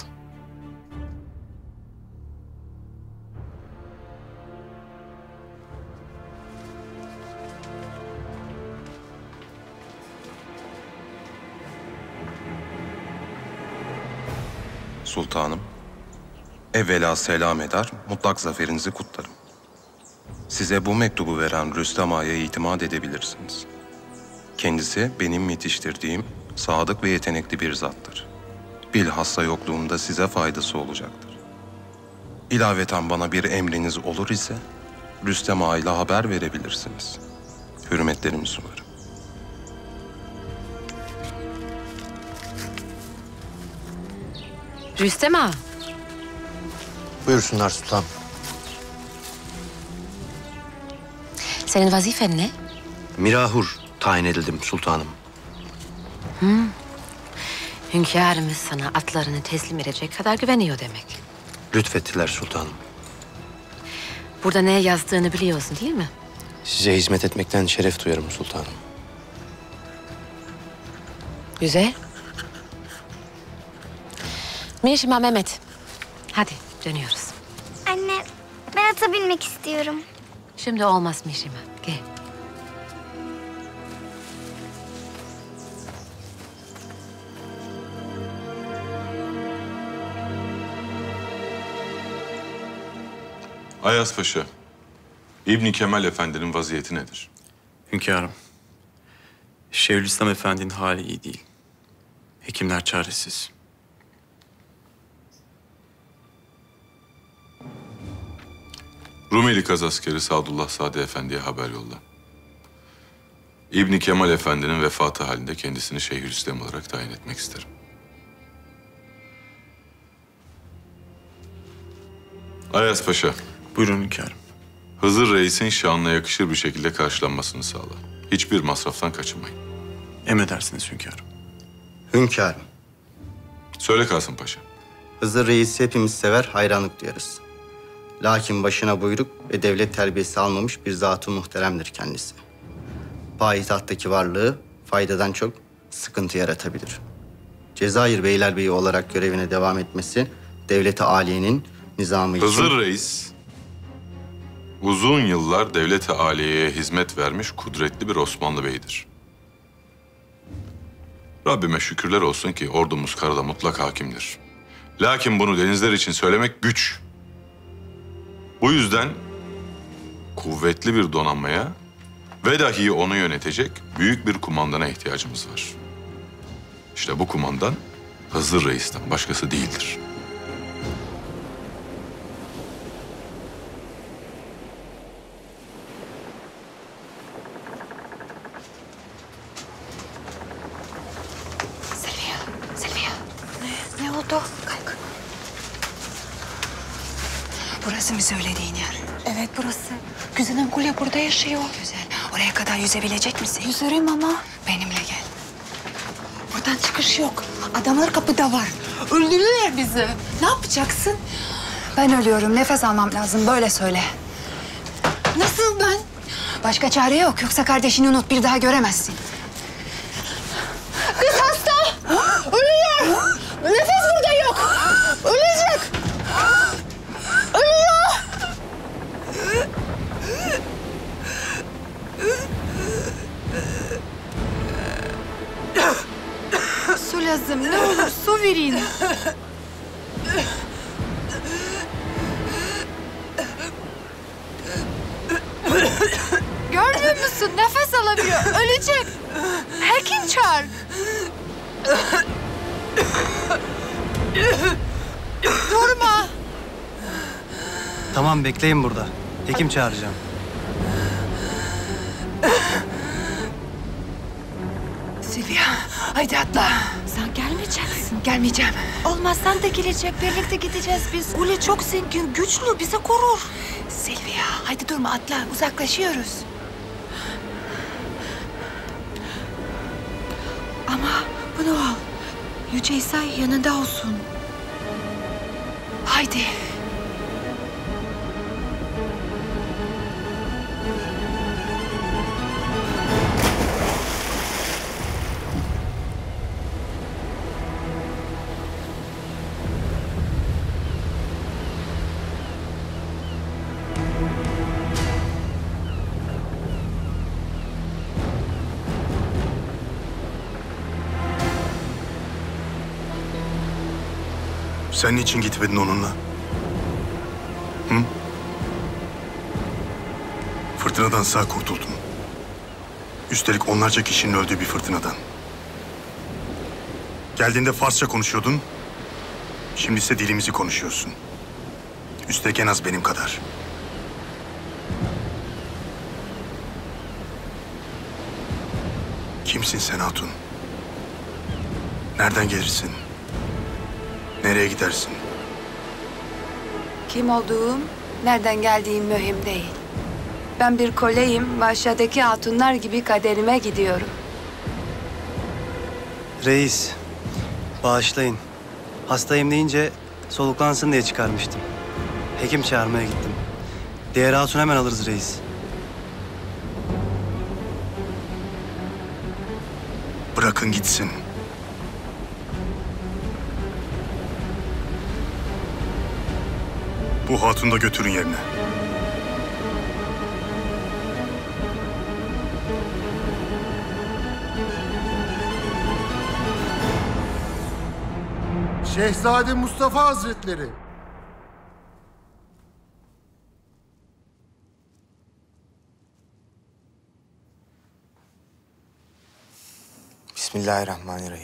Sultanım, evvela selam eder, mutlak zaferinizi kutlarım. Size bu mektubu veren Rüstem Ağa'ya itimat edebilirsiniz. Kendisi benim yetiştirdiğim sadık ve yetenekli bir zattır. Bilhassa yokluğumda size faydası olacaktır. İlaveten bana bir emriniz olur ise Rüstem Ağa ile haber verebilirsiniz. Hürmetlerimi sunarım. Rüstem Ağa. Buyursunlar sultanım. Senin vazifen ne? Mirahur tayin edildim sultanım. Hünkârımız sana atlarını teslim edecek kadar güveniyor demek. Lütfettiler sultanım. Burada ne yazdığını biliyorsun değil mi? Size hizmet etmekten şeref duyarım sultanım. Güzel. Mişima Mehmet. Hadi dönüyoruz. Anne, ben ata binmek istiyorum. Şimdi olmaz Mişima. Gel. Ayas Paşa, İbni Kemal Efendi'nin vaziyeti nedir? Hünkârım, Şeyhülislam Efendi'nin hali iyi değil. Hekimler çaresiz. Rumeli Kazaskeri Sadullah Sade Efendi'ye haber yolla. İbni Kemal Efendi'nin vefatı halinde kendisini Şeyhülislam olarak tayin etmek isterim. Ayas Paşa. Buyurun hünkârım. Hızır Reis'in şanına yakışır bir şekilde karşılanmasını sağla. Hiçbir masraftan kaçınmayın. Emredersiniz hünkârım. Hünkârım. Söyle Kasım Paşa. Hızır Reis'i hepimiz sever, hayranlık duyarız. Lakin başına buyruk ve devlet terbiyesi almamış bir zat-ı muhteremdir kendisi. Payitahttaki varlığı faydadan çok sıkıntı yaratabilir. Cezayir Beylerbeyi olarak görevine devam etmesi devlet-i âliyenin nizamı için... Hızır Reis, uzun yıllar devlet-i âliyeye hizmet vermiş kudretli bir Osmanlı Bey'dir. Rabbime şükürler olsun ki ordumuz karada mutlak hakimdir. Lakin bunu denizler için söylemek güç. Bu yüzden kuvvetli bir donanmaya ve dahi onu yönetecek büyük bir kumandana ihtiyacımız var. İşte bu kumandan Hızır Reis'ten başkası değildir. Selviye. oldu? Kalk. Burası mı söylediğin yer? Evet burası. Güzelim Kulya burada yaşıyor. Güzel. Oraya kadar yüzebilecek misin? Yüzerim ama. Benimle gel. Buradan çıkış yok. Adamlar kapıda var. Öldürürler bizi. Ne yapacaksın? Ben ölüyorum. Nefes almam lazım. Böyle söyle. Nasıl ben? Başka çare yok. Yoksa kardeşini unut. Bir daha göremezsin. Kız hasta. Ölüyor. Nefes burada yok. Ölecek. Ölüyor. Su lazım. Ne olur su verin. Görmüyor musun? Nefes alamıyor. Ölecek. Hekim çağır. Durma. Tamam bekleyin burada. Hekim çağıracağım. Silvia, haydi atla. Sen gelmeyeceksin. Gelmeyeceğim. Olmaz sen de gelecek. Birlikte gideceğiz biz. Ule çok zengin, güçlü. Bizi korur. Silvia, haydi durma atla. Uzaklaşıyoruz. Ama bunu al. Yüce İsa yanında olsun. Haydi. Sen niçin gitmedin onunla? Hı? Fırtınadan sağ kurtuldun. Üstelik onlarca kişinin öldüğü bir fırtınadan. Geldiğinde Farsça konuşuyordun. Şimdi ise dilimizi konuşuyorsun. Üstelik en az benim kadar. Kimsin sen hatun? Nereden gelirsin? Nereye gidersin? Kim olduğum, nereden geldiğim mühim değil. Ben bir köleyim ve aşağıdaki hatunlar gibi kaderime gidiyorum. Reis, bağışlayın. Hastayım deyince soluklansın diye çıkarmıştım. Hekim çağırmaya gittim. Diğer hatun hemen alırız reis. Bırakın gitsin. Bu hatunu da götürün yerine. Şehzade Mustafa Hazretleri. Bismillahirrahmanirrahim.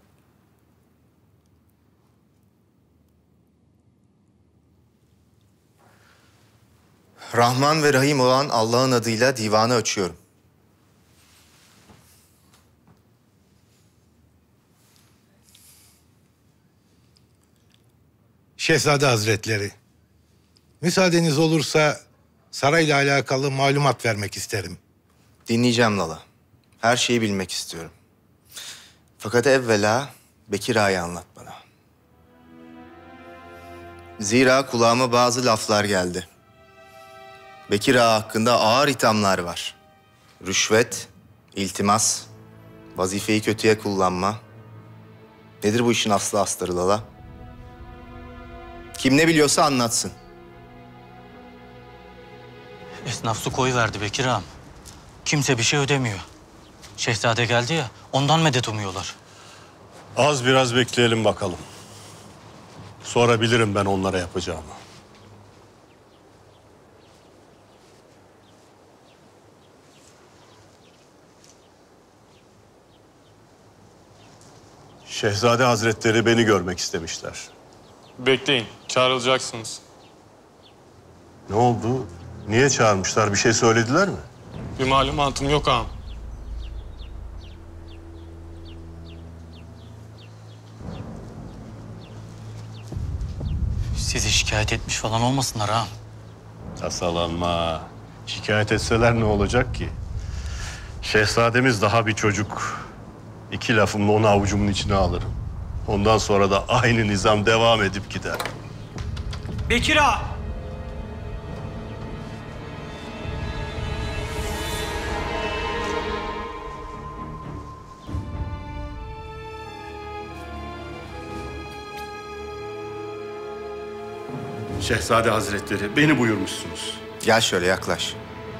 Rahman ve Rahim olan Allah'ın adıyla divanı açıyorum. Şehzade Hazretleri, müsaadeniz olursa sarayla alakalı malumat vermek isterim. Dinleyeceğim Lala. Her şeyi bilmek istiyorum. Fakat evvela Bekir Ağa'yı anlat bana. Zira kulağıma bazı laflar geldi. Bekir Ağa hakkında ağır ithamlar var. Rüşvet, iltimas, vazifeyi kötüye kullanma. Nedir bu işin aslı astarı Lala? Kim ne biliyorsa anlatsın. Esnaf su koyuverdi Bekir ağam. Kimse bir şey ödemiyor. Şehzade geldi ya, ondan medet umuyorlar. Az biraz bekleyelim bakalım. Sonra bilirim ben onlara yapacağımı. Şehzade Hazretleri beni görmek istemişler. Bekleyin, çağrılacaksınız. Ne oldu? Niye çağırmışlar? Bir şey söylediler mi? Bir malumatım yok ağam. Sizi şikayet etmiş falan olmasınlar ağam. Tasalanma. Şikayet etseler ne olacak ki? Şehzademiz daha bir çocuk. 2 lafımla onu avucumun içine alırım. Ondan sonra da aynı nizam devam edip gider. Bekir ağa! Şehzade Hazretleri, beni buyurmuşsunuz. Gel şöyle yaklaş.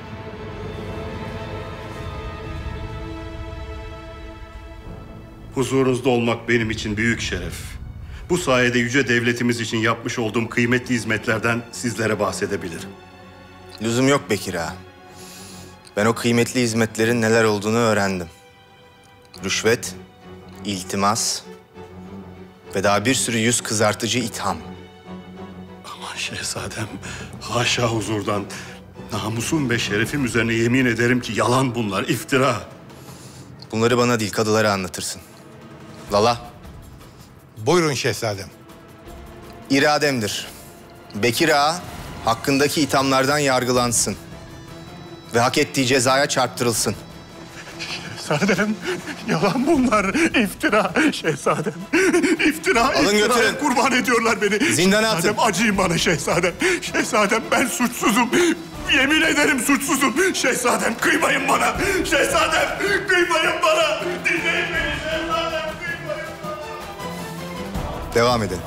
Huzurunuzda olmak benim için büyük şeref. Bu sayede yüce devletimiz için yapmış olduğum kıymetli hizmetlerden sizlere bahsedebilirim. Lüzum yok Bekir ağa. Ben o kıymetli hizmetlerin neler olduğunu öğrendim. Rüşvet, iltimas ve daha bir sürü yüz kızartıcı itham. Aman şehzadem, haşa huzurdan. Namusum ve şerefim üzerine yemin ederim ki yalan bunlar, iftira. Bunları bana değil, kadılara anlatırsın. Lala. Buyurun şehzadem. İrademdir. Bekir ağa hakkındaki ithamlardan yargılansın. Ve hak ettiği cezaya çarptırılsın. Şehzadem, yalan bunlar, iftira şehzadem. İftira, alın götürün. Kurban ediyorlar beni. Zindana atın. Şehzadem, acıyın bana şehzadem. Şehzadem, ben suçsuzum. Yemin ederim suçsuzum. Şehzadem, kıymayın bana. Şehzadem, kıymayın bana. Dinleyin beni şehzadem, kıymayın bana. Devam edin.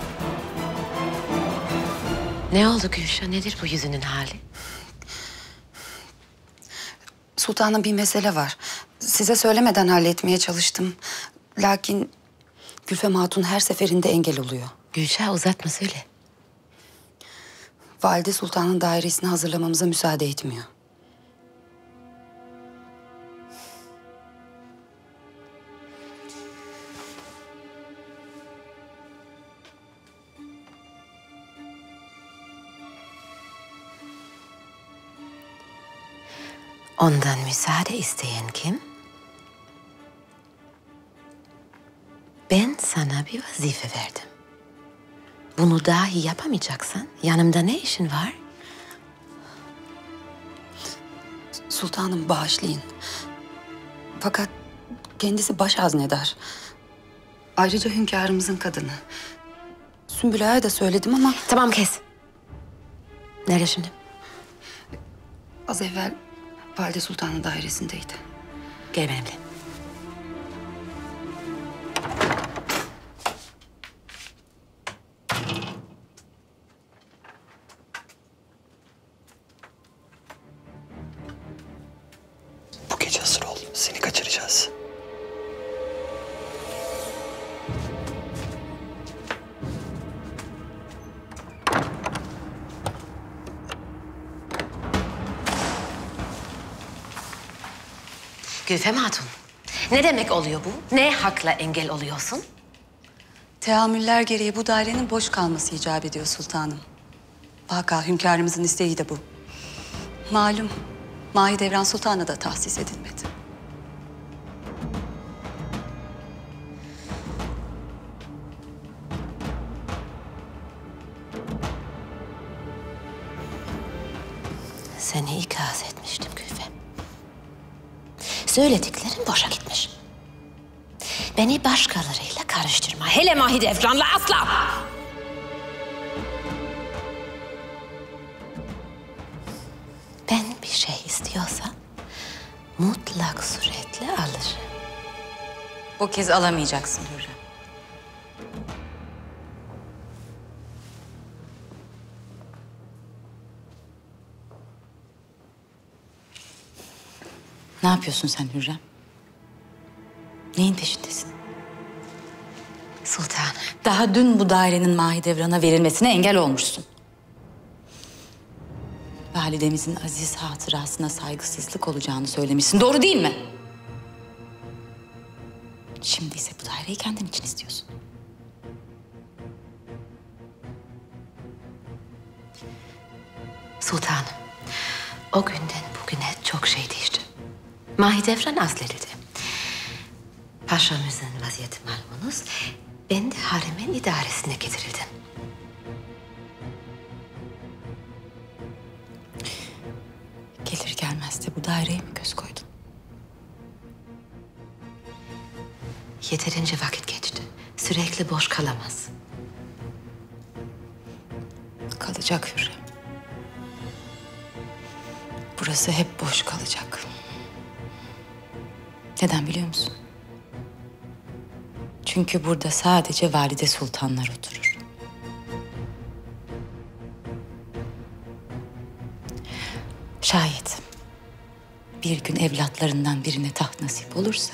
Ne oldu Gülşah? Nedir bu yüzünün hali? Sultanım, bir mesele var. Size söylemeden halletmeye çalıştım. Lakin Gülfem Hatun her seferinde engel oluyor. Gülşah, uzatma, söyle. Valide Sultan'ın dairesini hazırlamamıza müsaade etmiyor. Ondan müsaade isteyen kim? Ben sana bir vazife verdim. Bunu dahi yapamayacaksan yanımda ne işin var? Sultanım, bağışlayın. Fakat kendisi baş haznedar. Ayrıca hünkârımızın kadını. Sümbül Ağa'ya da söyledim ama... Tamam, kes. Nerede şimdi? Az evvel Valide Sultan'ın dairesindeydi. Gel benimle. Bu gece hazır ol. Seni kaçıracağız. Gülfem Hatun, ne demek oluyor bu? Ne hakla engel oluyorsun? Teamüller gereği bu dairenin boş kalması icap ediyor sultanım. Vaka hünkârımızın isteği de bu. Malum, Mahidevran Sultan'a da tahsis edilmedi. Seni ikaz etmiştim Gülfem. Söylediklerin boşa gitmiş. Beni başkalarıyla karıştırma. Hele Mahidevran'la asla! Ben bir şey istiyorsam mutlak suretle alırım. Bu kez alamayacaksın Hürrem. Ne yapıyorsun sen Hürrem? Neyin peşindesin? Sultanım. Daha dün bu dairenin Mahidevran'a verilmesine engel olmuşsun. Validemizin aziz hatırasına saygısızlık olacağını söylemişsin. Doğru değil mi? Şimdi ise bu daireyi kendin için istiyorsun. Sultanım, o günden bugüne çok şey değişti. Mahidevran azledildi. Paşamızın vaziyeti malumunuz. Ben de haremin idaresine getirildim. Üniversite bu daireye mi göz koydun? Yeterince vakit geçti. Sürekli boş kalamaz. Kalacak Hürrem. Burası hep boş kalacak. Neden biliyor musun? Çünkü burada sadece valide sultanlar oturur. Şayet bir gün evlatlarından birine taht nasip olursa,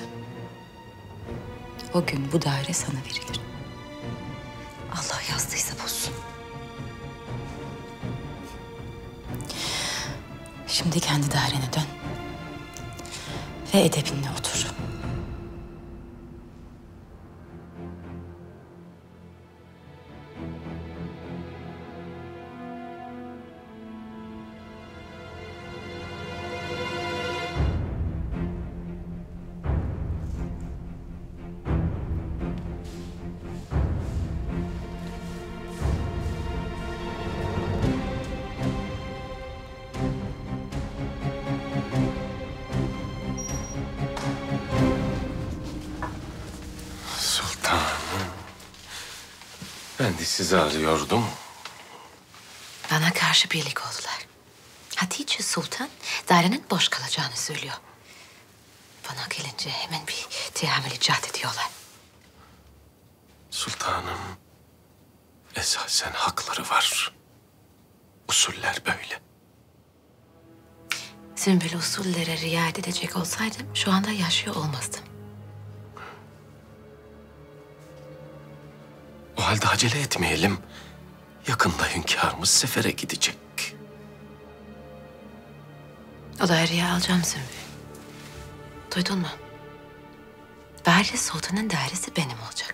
o gün bu daire sana verilir. Allah yazdıysa bozsun. Şimdi kendi dairene dön ve edebinle otur. Ben de sizi arıyordum. Bana karşı birlik oldular. Hatice Sultan dairenin boş kalacağını söylüyor. Bana gelince hemen bir teamül icat ediyorlar. Sultanım, esasen hakları var. Usuller böyle. Sümbül usullere riayet edecek olsaydım şu anda yaşıyor olmazdım. O halde acele etmeyelim. Yakında hünkârımız sefere gidecek. O daireyi alacağım Sümbül. Duydun mu? Valide Sultan'ın dairesi benim olacak.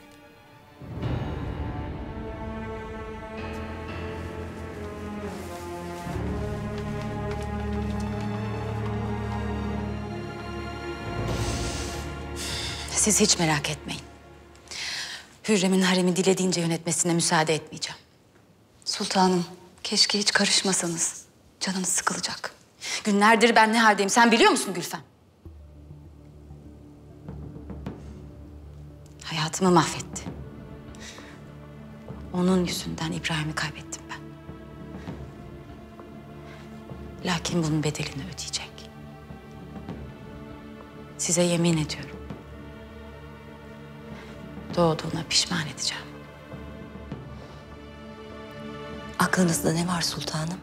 Siz hiç merak etmeyin. Hürrem'in haremi dilediğince yönetmesine müsaade etmeyeceğim. Sultanım, keşke hiç karışmasanız. Canınız sıkılacak. Günlerdir ben ne haldeyim sen biliyor musun Gülfem? Hayatımı mahvetti. Onun yüzünden İbrahim'i kaybettim ben. Lakin bunun bedelini ödeyecek. Size yemin ediyorum. Doğduğuna pişman edeceğim. Aklınızda ne var sultanım?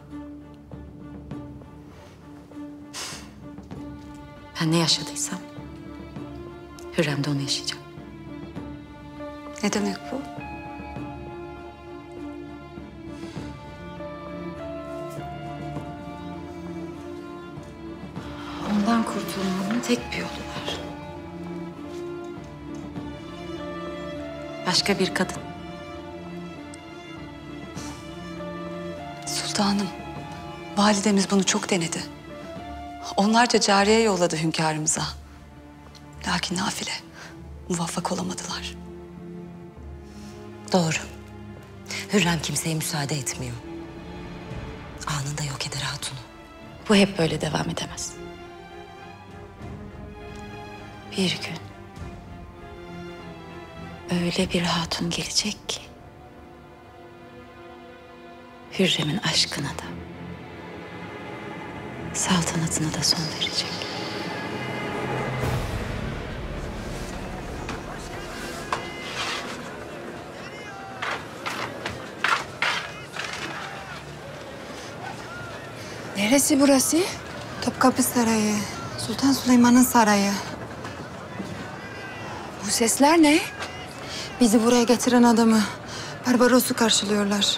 Ben ne yaşadıysam Hürrem de onu yaşayacak. Ne demek bu? Ondan kurtulmanın tek bir yolu var. Başka bir kadın. Sultanım, validemiz bunu çok denedi. Onlarca cariye yolladı hünkârımıza. Lakin nafile, muvaffak olamadılar. Doğru. Hürrem kimseye müsaade etmiyor. Anında yok eder hatunu. Bu hep böyle devam edemez. Bir gün öyle bir hatun gelecek ki Hürrem'in aşkına da saltanatına da son verecek. Neresi burası? Topkapı Sarayı. Sultan Süleyman'ın sarayı. Bu sesler ne? Bizi buraya getiren adamı Barbaros'u karşılıyorlar.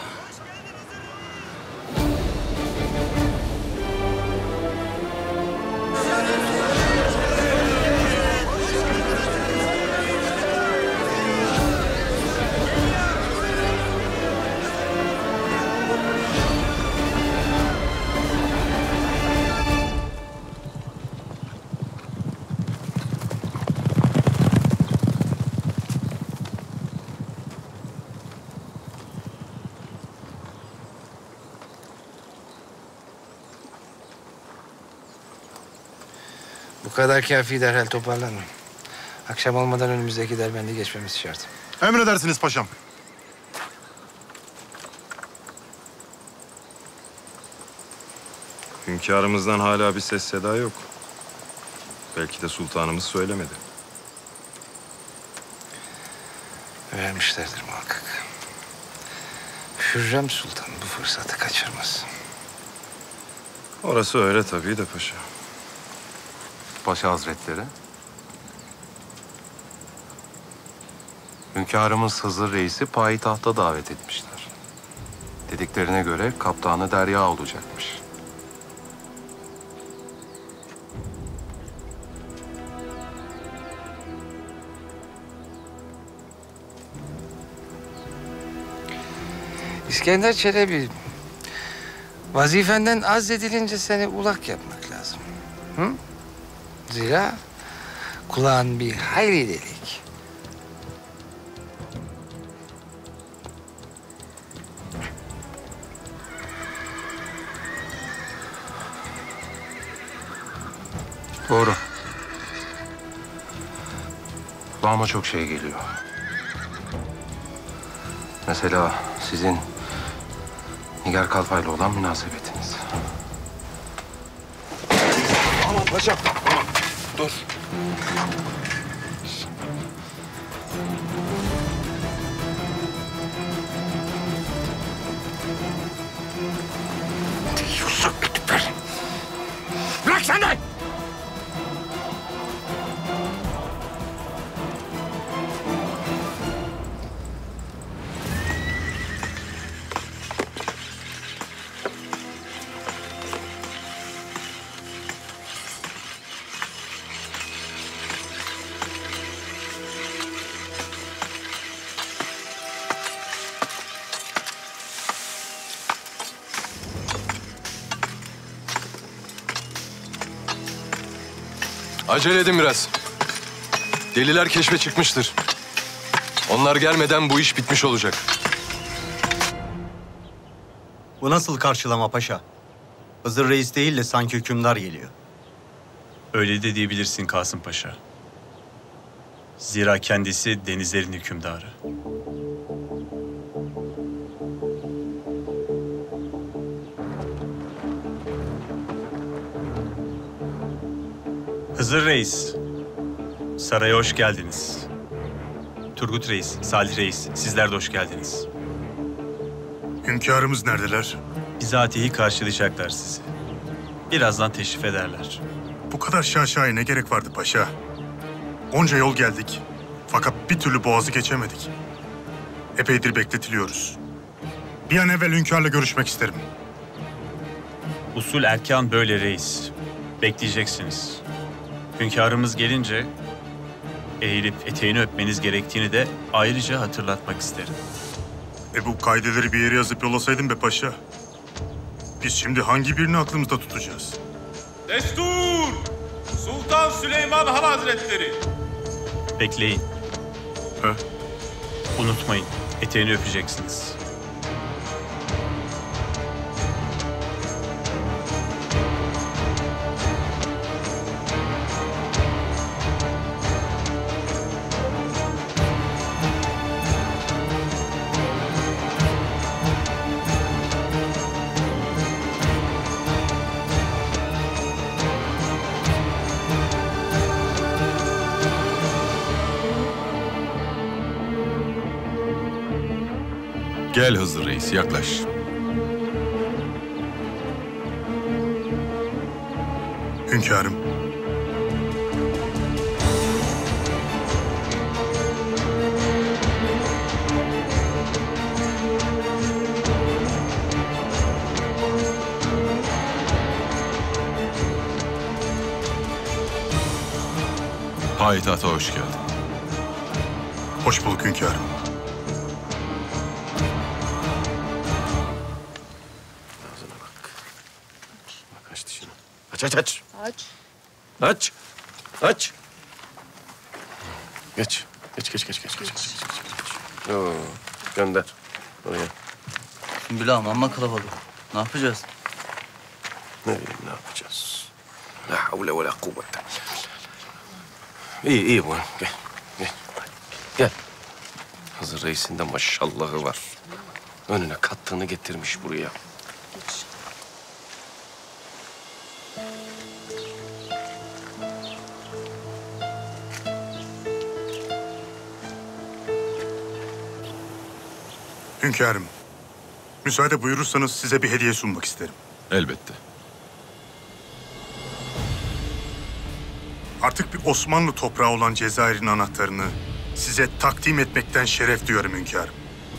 Bu kadar kafi, derhal toparlanın. Akşam olmadan önümüzdeki derbendi geçmemiz şart. Emredersiniz paşam. Hünkârımızdan hala bir ses seda yok. Belki de sultanımız söylemedi. Vermişlerdir muhakkak. Hürrem Sultan bu fırsatı kaçırmaz. Orası öyle tabii de paşa. Paşa Hazretleri. Hünkârımız Hızır Reis'i payitahta davet etmişler. Dediklerine göre kaptanı Derya olacakmış. İskender Çelebi, vazifenden azdedilince seni ulak yapmak lazım. Hı? Zira kulağın bir hayli delik. Doğru. Kulağıma çok şey geliyor. Mesela sizin Nigar Kalfa'yla olan münasebetiniz. Aman paşam, aman. Dur. Yusuf lütfen. Bırak sen de! Acele edin biraz. Deliler keşfe çıkmıştır. Onlar gelmeden bu iş bitmiş olacak. Bu nasıl karşılama paşa? Hızır Reis değil de sanki hükümdar geliyor. Öyle de diyebilirsin Kasım Paşa. Zira kendisi denizlerin hükümdarı. Hızır Reis, saraya hoş geldiniz. Turgut Reis, Salih Reis, sizler de hoş geldiniz. Hünkârımız neredeler? Bizatihi karşılayacaklar sizi. Birazdan teşrif ederler. Bu kadar şaşaya ne gerek vardı paşa? Onca yol geldik. Fakat bir türlü boğazı geçemedik. Epeydir bekletiliyoruz. Bir an evvel hünkârla görüşmek isterim. Usul erkan böyle reis. Bekleyeceksiniz. Hünkârımız gelince eğilip eteğini öpmeniz gerektiğini de ayrıca hatırlatmak isterim. Bu kaideleri bir yere yazıp yollasaydın be paşa. Biz şimdi hangi birini aklımızda tutacağız? Destur! Sultan Süleyman Han Hazretleri! Bekleyin. Unutmayın, eteğini öpeceksiniz. Gel Hızır Reis, yaklaş. Hünkârım. Payitahta hoş geldin. Hoş bulduk hünkârım. Aç dişini. Aç, aç, aç. Aç. Aç. Aç. Geç. Geç. Oo, gönder. Oraya. Bilal amma kalabalık. Ne yapacağız? Ne bileyim ne yapacağız? La havle ve la kuvvete. İyi bu. Gel. Gel. Hızır Reis'in de maşallahı var. Önüne kattığını getirmiş buraya. Hünkârım, müsaade buyurursanız size bir hediye sunmak isterim. Elbette. Artık bir Osmanlı toprağı olan Cezayir'in anahtarını size takdim etmekten şeref duyarım hünkârım.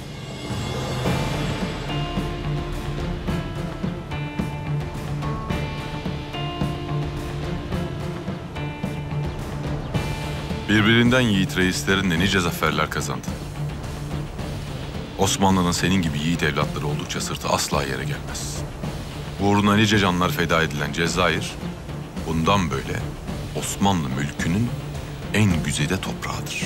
Birbirinden yiğit reislerinle nice zaferler kazandın. Osmanlı'nın senin gibi yiğit evlatları oldukça sırtı asla yere gelmez. Uğruna nice canlar feda edilen Cezayir, bundan böyle Osmanlı mülkünün en güzide toprağıdır.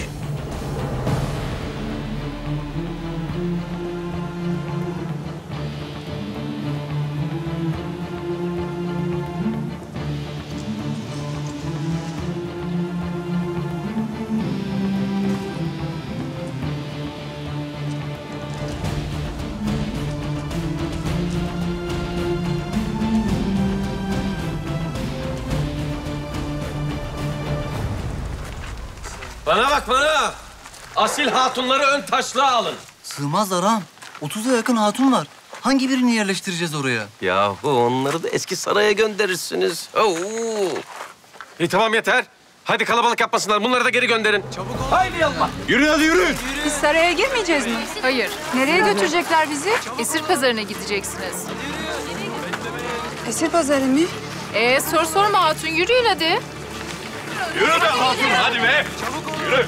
Bana bak bana! Asil hatunları ön taşlığa alın. Sığmazlar ağam. 30'a yakın hatun var. Hangi birini yerleştireceğiz oraya? Yahu onları da eski saraya gönderirsiniz. İyi tamam yeter. Hadi kalabalık yapmasınlar. Bunları da geri gönderin. Çabuk ol. Haydi yallah. Yürü hadi yürü. Biz saraya girmeyeceğiz mi? Hayır. Nereye götürecekler bizi? Esir pazarına gideceksiniz. Esir pazarı mı? Sor sorma hatun. Yürüyün hadi. Yürü be hatun hadi be. Çabuk ol. Yürü.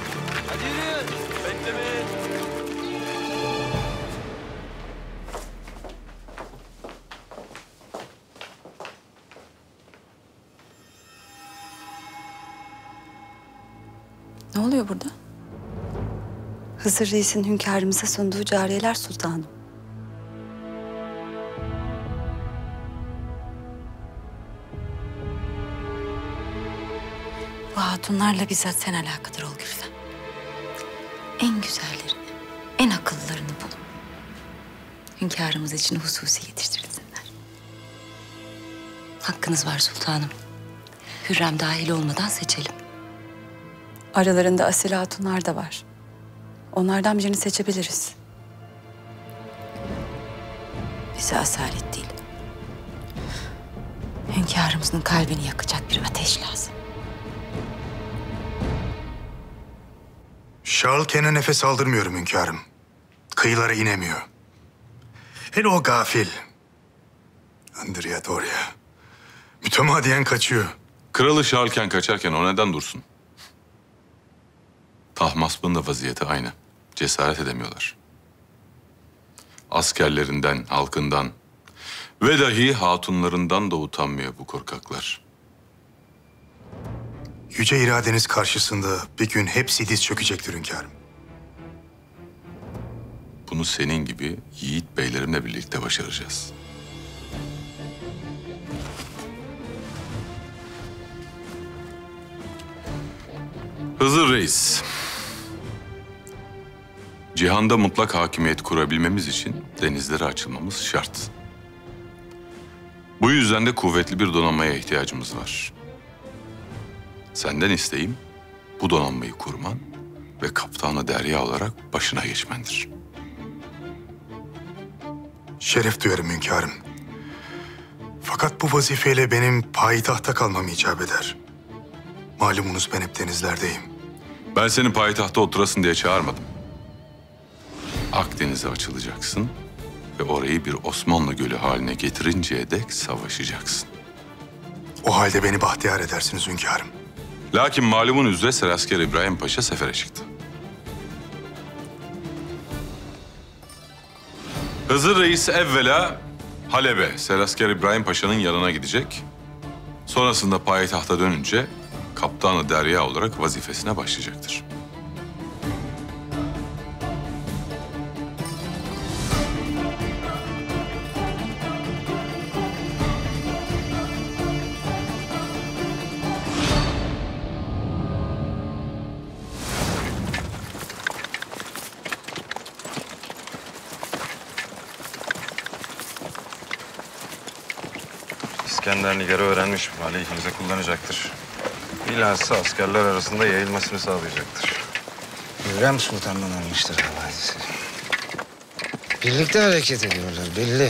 Ne oluyor burada? Hızır Reis'in hünkârımıza sunduğu cariyeler sultanım. Bu hatunlarla bizzat sen alakadar ol Gülfem. En güzellerini, en akıllılarını bul. Hünkârımız için hususi yetiştirilsinler. Hakkınız var sultanım. Hürrem dahil olmadan seçelim. Aralarında asil hatunlar da var. Onlardan birini seçebiliriz. Bize asalet değil. Hünkârımızın kalbini yakacak bir ateş lazım. Şarlken'e nefes aldırmıyorum hünkârım. Kıyılara inemiyor. Hele o gafil. Andrea Doria. Mütemadiyen kaçıyor. Kralı Şarlken kaçarken o neden dursun? Tahmasp'ın da vaziyeti aynı. Cesaret edemiyorlar. Askerlerinden, halkından ve dahi hatunlarından da utanmıyor bu korkaklar. Yüce iradeniz karşısında bir gün hepsi diz çökecektir hünkârım. Bunu senin gibi yiğit beylerimle birlikte başaracağız. Hızır Reis. Cihanda mutlak hakimiyet kurabilmemiz için denizlere açılmamız şart. Bu yüzden de kuvvetli bir donanmaya ihtiyacımız var. Senden isteğim bu donanmayı kurman ve kaptanı derya olarak başına geçmendir. Şeref duyarım hünkârım. Fakat bu vazifeyle benim payitahta kalmam icap eder. Malumunuz ben hep denizlerdeyim. Ben seni payitahta oturasın diye çağırmadım. Akdeniz'e açılacaksın ve orayı bir Osmanlı Gölü haline getirinceye dek savaşacaksın. O halde beni bahtiyar edersiniz hünkârım. Lakin malumun üzere Serasker İbrahim Paşa sefere çıktı. Hızır Reis evvela Halep'e Serasker İbrahim Paşa'nın yanına gidecek. Sonrasında payitahta dönünce kaptanı derya olarak vazifesine başlayacaktır. İskendernigar'ı öğrenmiş. Aleyhimize kullanacaktır. Bilhassa askerler arasında yayılmasını sağlayacaktır. Hürrem Sultan'dan almıştır havadisi. Birlikte hareket ediyorlar belli.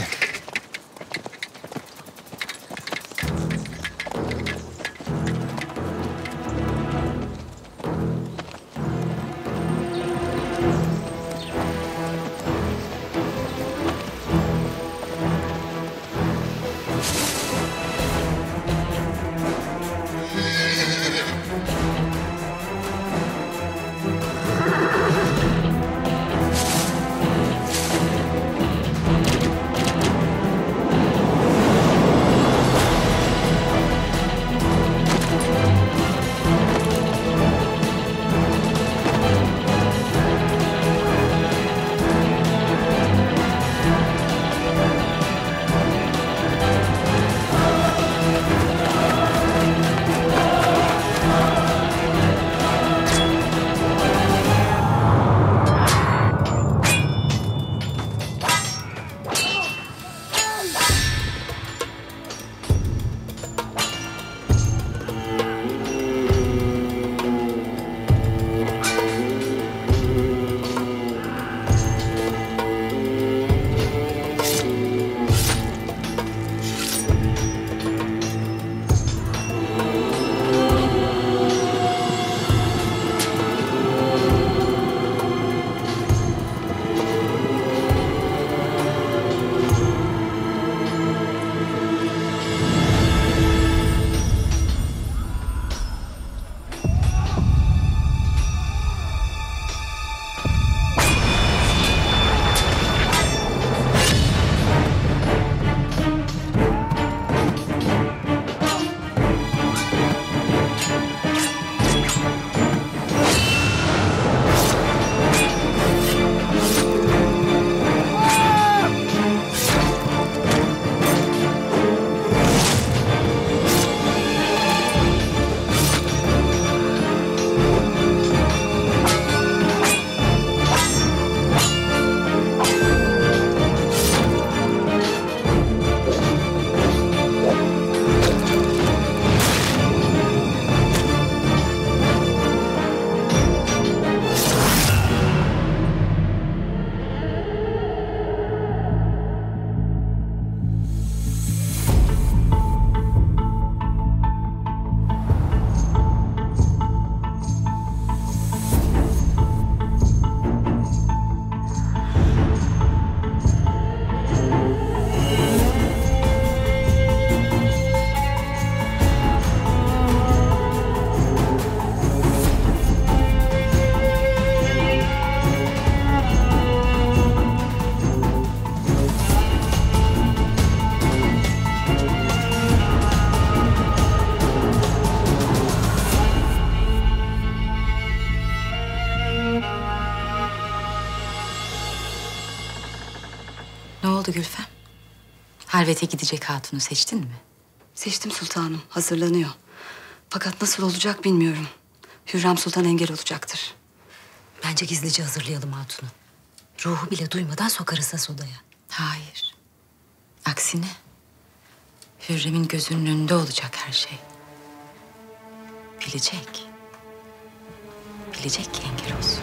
Ne oldu Gülfem? Halvete gidecek hatunu seçtin mi? Seçtim sultanım, hazırlanıyor. Fakat nasıl olacak bilmiyorum. Hürrem Sultan engel olacaktır. Bence gizlice hazırlayalım hatunu. Ruhu bile duymadan sokarız has odaya. Hayır. Aksine Hürrem'in gözünün önünde olacak her şey. Bilecek. Bilecek ki engel olsun.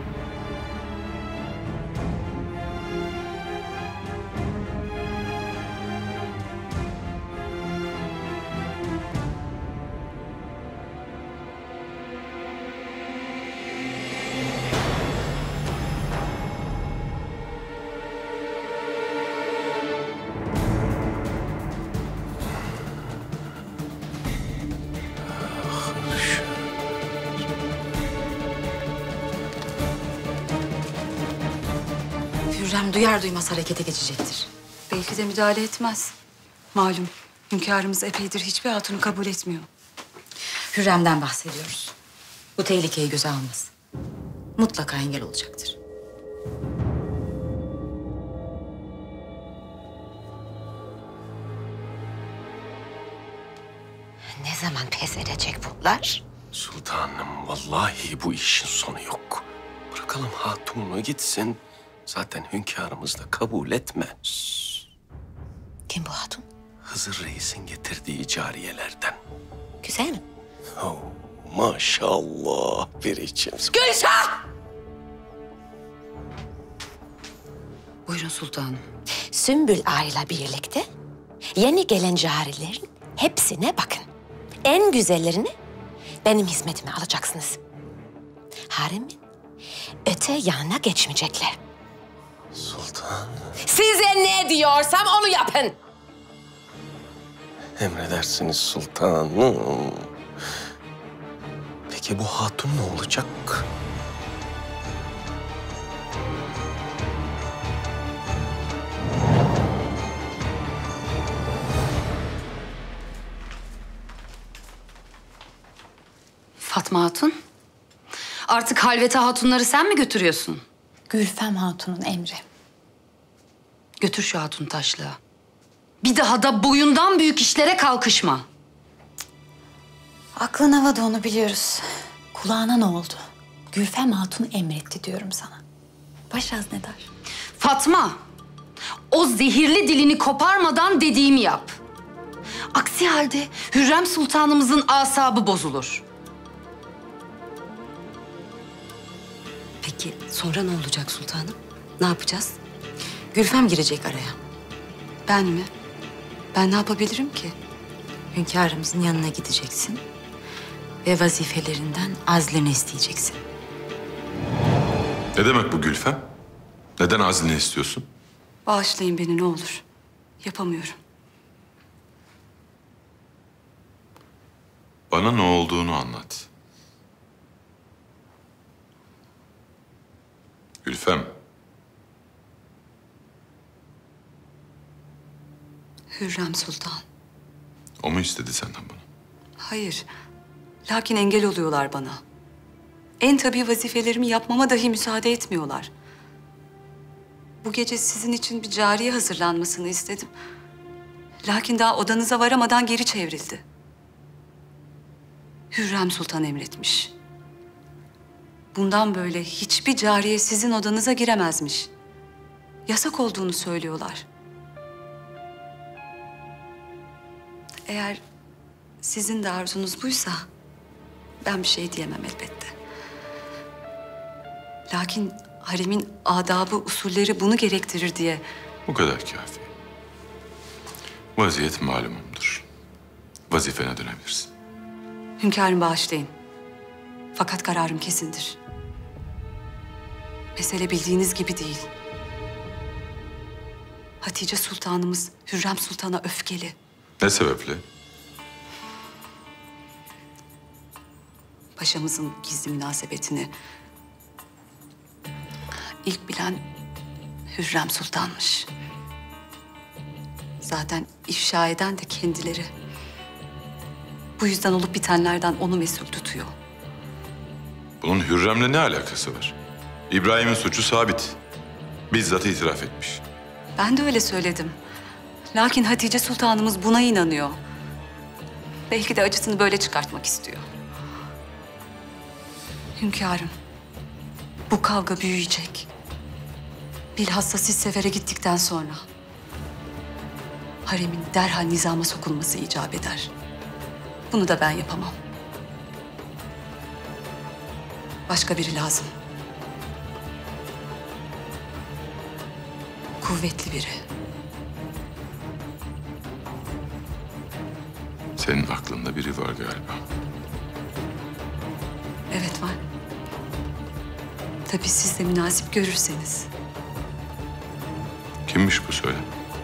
Hürrem duyar duymaz harekete geçecektir. Belki de müdahale etmez. Malum hünkârımız epeydir hiçbir hatunu kabul etmiyor. Hürrem'den bahsediyoruz. Bu tehlikeyi göze almaz. Mutlaka engel olacaktır. Ne zaman pes edecek bunlar? Sultanım, vallahi bu işin sonu yok. Bırakalım hatununu gitsin. Zaten hünkârımız da kabul etmez. Kim bu hatun? Hızır Reis'in getirdiği cariyelerden. Güzel mi? Oh, maşallah bir içim. Gülşah! Buyurun sultanım. Sümbül Ağa'yla birlikte yeni gelen carilerin hepsine bakın. En güzellerini benim hizmetime alacaksınız. Haremin öte yanına geçmeyecekler. Sultan. Size ne diyorsam onu yapın. Emredersiniz sultanım. Peki bu hatun ne olacak? Fatma Hatun, artık Halvete Hatunları sen mi götürüyorsun? Gülfem Hatun'un emri. Götür şu hatun taşlığa. Bir daha da boyundan büyük işlere kalkışma. Aklın havada, onu biliyoruz. Kulağına ne oldu? Gülfem Hatun emretti diyorum sana. Başaz ne der? Fatma, o zehirli dilini koparmadan dediğimi yap. Aksi halde Hürrem Sultanımızın asabı bozulur. Peki sonra ne olacak sultanım? Ne yapacağız? Gülfem girecek araya. Ben mi? Ben ne yapabilirim ki? Hünkârımızın yanına gideceksin ve vazifelerinden azlini isteyeceksin. Ne demek bu Gülfem? Neden azlini istiyorsun? Bağışlayın beni ne olur. Yapamıyorum. Bana ne olduğunu anlat. Gülfem. Hürrem Sultan. O mu istedi senden bunu? Hayır. Lakin engel oluyorlar bana. En tabii vazifelerimi yapmama dahi müsaade etmiyorlar. Bu gece sizin için bir cariye hazırlanmasını istedim. Lakin daha odanıza varamadan geri çevrildi. Hürrem Sultan emretmiş. Bundan böyle hiçbir cariye sizin odanıza giremezmiş. Yasak olduğunu söylüyorlar. Eğer sizin de arzunuz buysa ben bir şey diyemem elbette. Lakin haremin adabı, usulleri bunu gerektirir diye. Bu kadar kafi. Vaziyet malumumdur. Vazifene dönebilirsin. Hünkârım bağışlayın. Fakat kararım kesindir. Mesele bildiğiniz gibi değil. Hatice Sultanımız Hürrem Sultan'a öfkeli. Ne sebeple? Paşamızın gizli münasebetini ilk bilen Hürrem Sultan'mış. Zaten ifşa eden de kendileri. Bu yüzden olup bitenlerden onu mesul tutuyor. Bunun Hürrem'le ne alakası var? İbrahim'in suçu sabit. Bizzat itiraf etmiş. Ben de öyle söyledim. Lakin Hatice Sultanımız buna inanıyor. Belki de acısını böyle çıkartmak istiyor. Hünkârım, bu kavga büyüyecek. Bilhassa siz sefere gittikten sonra. Haremin derhal nizama sokulması icap eder. Bunu da ben yapamam. Başka biri lazım. Kuvvetli biri. Senin aklında biri var galiba. Evet var. Tabii siz de münasip görürseniz. Kimmiş bu söyle?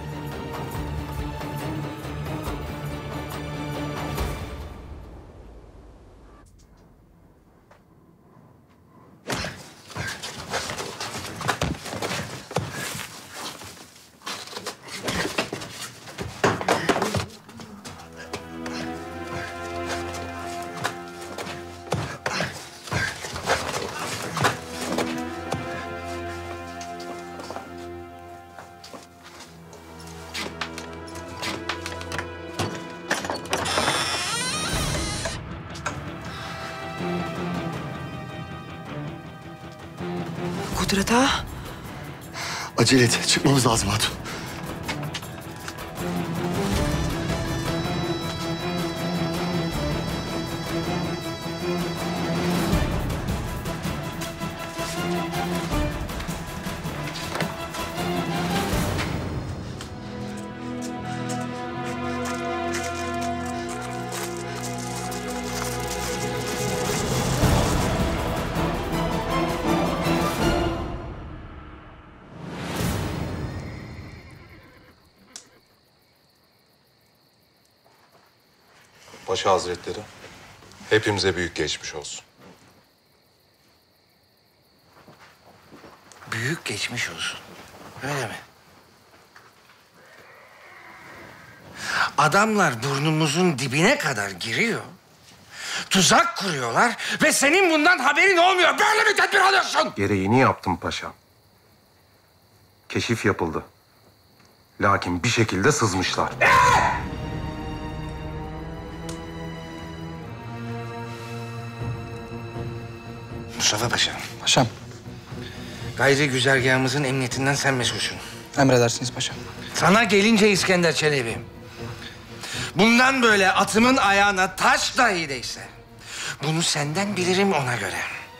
Kudret ağa. Acele et. Çıkmamız lazım hatun. Paşa Hazretleri, hepimize büyük geçmiş olsun. Büyük geçmiş olsun. Öyle mi? Adamlar burnumuzun dibine kadar giriyor. Tuzak kuruyorlar ve senin bundan haberin olmuyor. Böyle mi tedbir alıyorsun? Gereğini yaptım paşa. Keşif yapıldı. Lakin bir şekilde sızmışlar. Mustafa Paşa, Paşam, gayri güzergahımızın emniyetinden sen mesulsün. emredersiniz paşam. Sana gelince İskender Çelebi. Bundan böyle atımın ayağına taş dahi değse, bunu senden bilirim ona göre.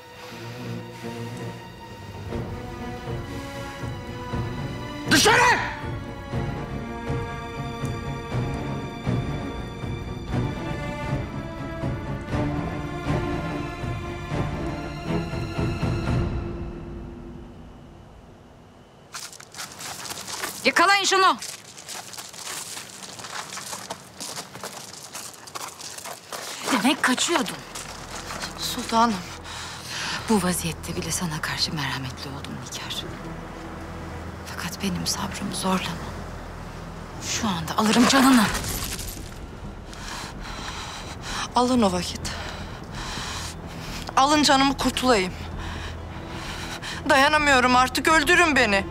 Dışarı! Yakalayın şunu. Demek kaçıyordun. Sultanım, bu vaziyette bile sana karşı merhametli oldum Nigar. Fakat benim sabrımı zorlama. Şu anda alırım canını. Alın o vakit. Alın canımı kurtulayım. Dayanamıyorum artık, öldürün beni.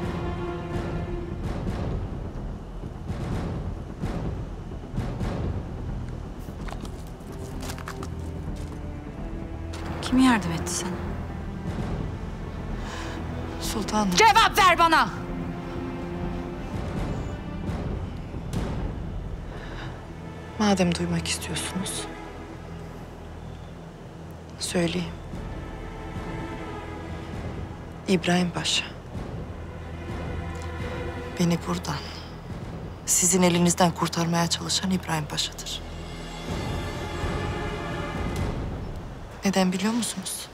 Kim yardım etti sana? Sultanım. Cevap ver bana. Madem duymak istiyorsunuz, söyleyeyim. İbrahim Paşa. Beni buradan, sizin elinizden kurtarmaya çalışan İbrahim Paşa'dır. Neden biliyor musunuz?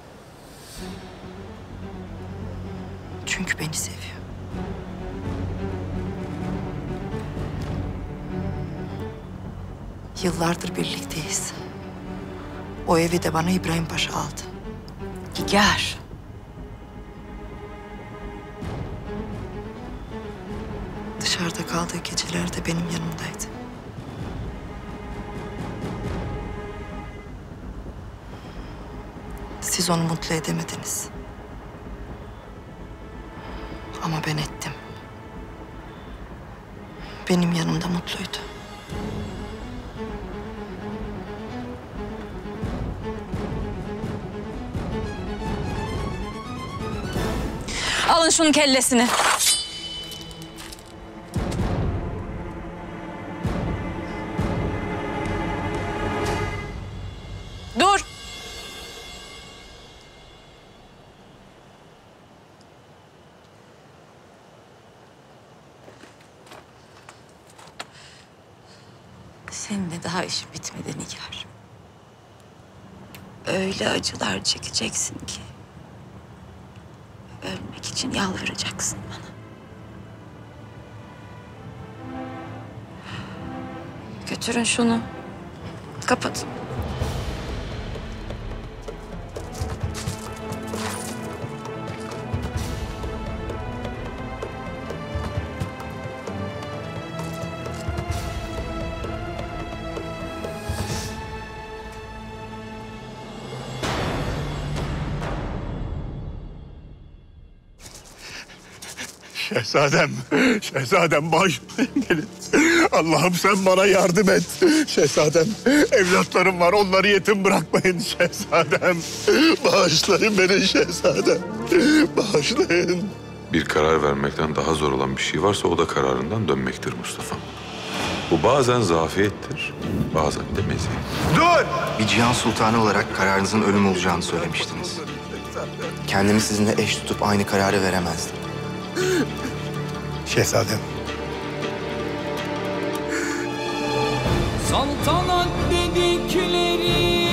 Çünkü beni seviyor. Yıllardır birlikteyiz. O evi de bana İbrahim Paşa aldı. Nigar. Dışarıda kaldığı gecelerde benim yanımdaydı. Siz onu mutlu edemediniz. Ama ben ettim. Benim yanımda mutluydu. Alın şunun kellesini. Dur. Seninle daha işim bitmedi Nigar. Öyle acılar çekeceksin ki ölmek için yalvaracaksın bana. Götürün şunu. Kapatın. Şehzadem, şehzadem bağışlayın beni. Allah'ım sen bana yardım et. Şehzadem, evlatlarım var, onları yetim bırakmayın şehzadem. Bağışlayın beni şehzadem, bağışlayın. Bir karar vermekten daha zor olan bir şey varsa o da kararından dönmektir Mustafa. Bu bazen zafiyettir, bazen de meziyet. Dur! Bir Cihan Sultanı olarak kararınızın ölüm olacağını söylemiştiniz. Kendimi sizinle eş tutup aynı kararı veremezdim. Şehzadem. Saltanat dedikleri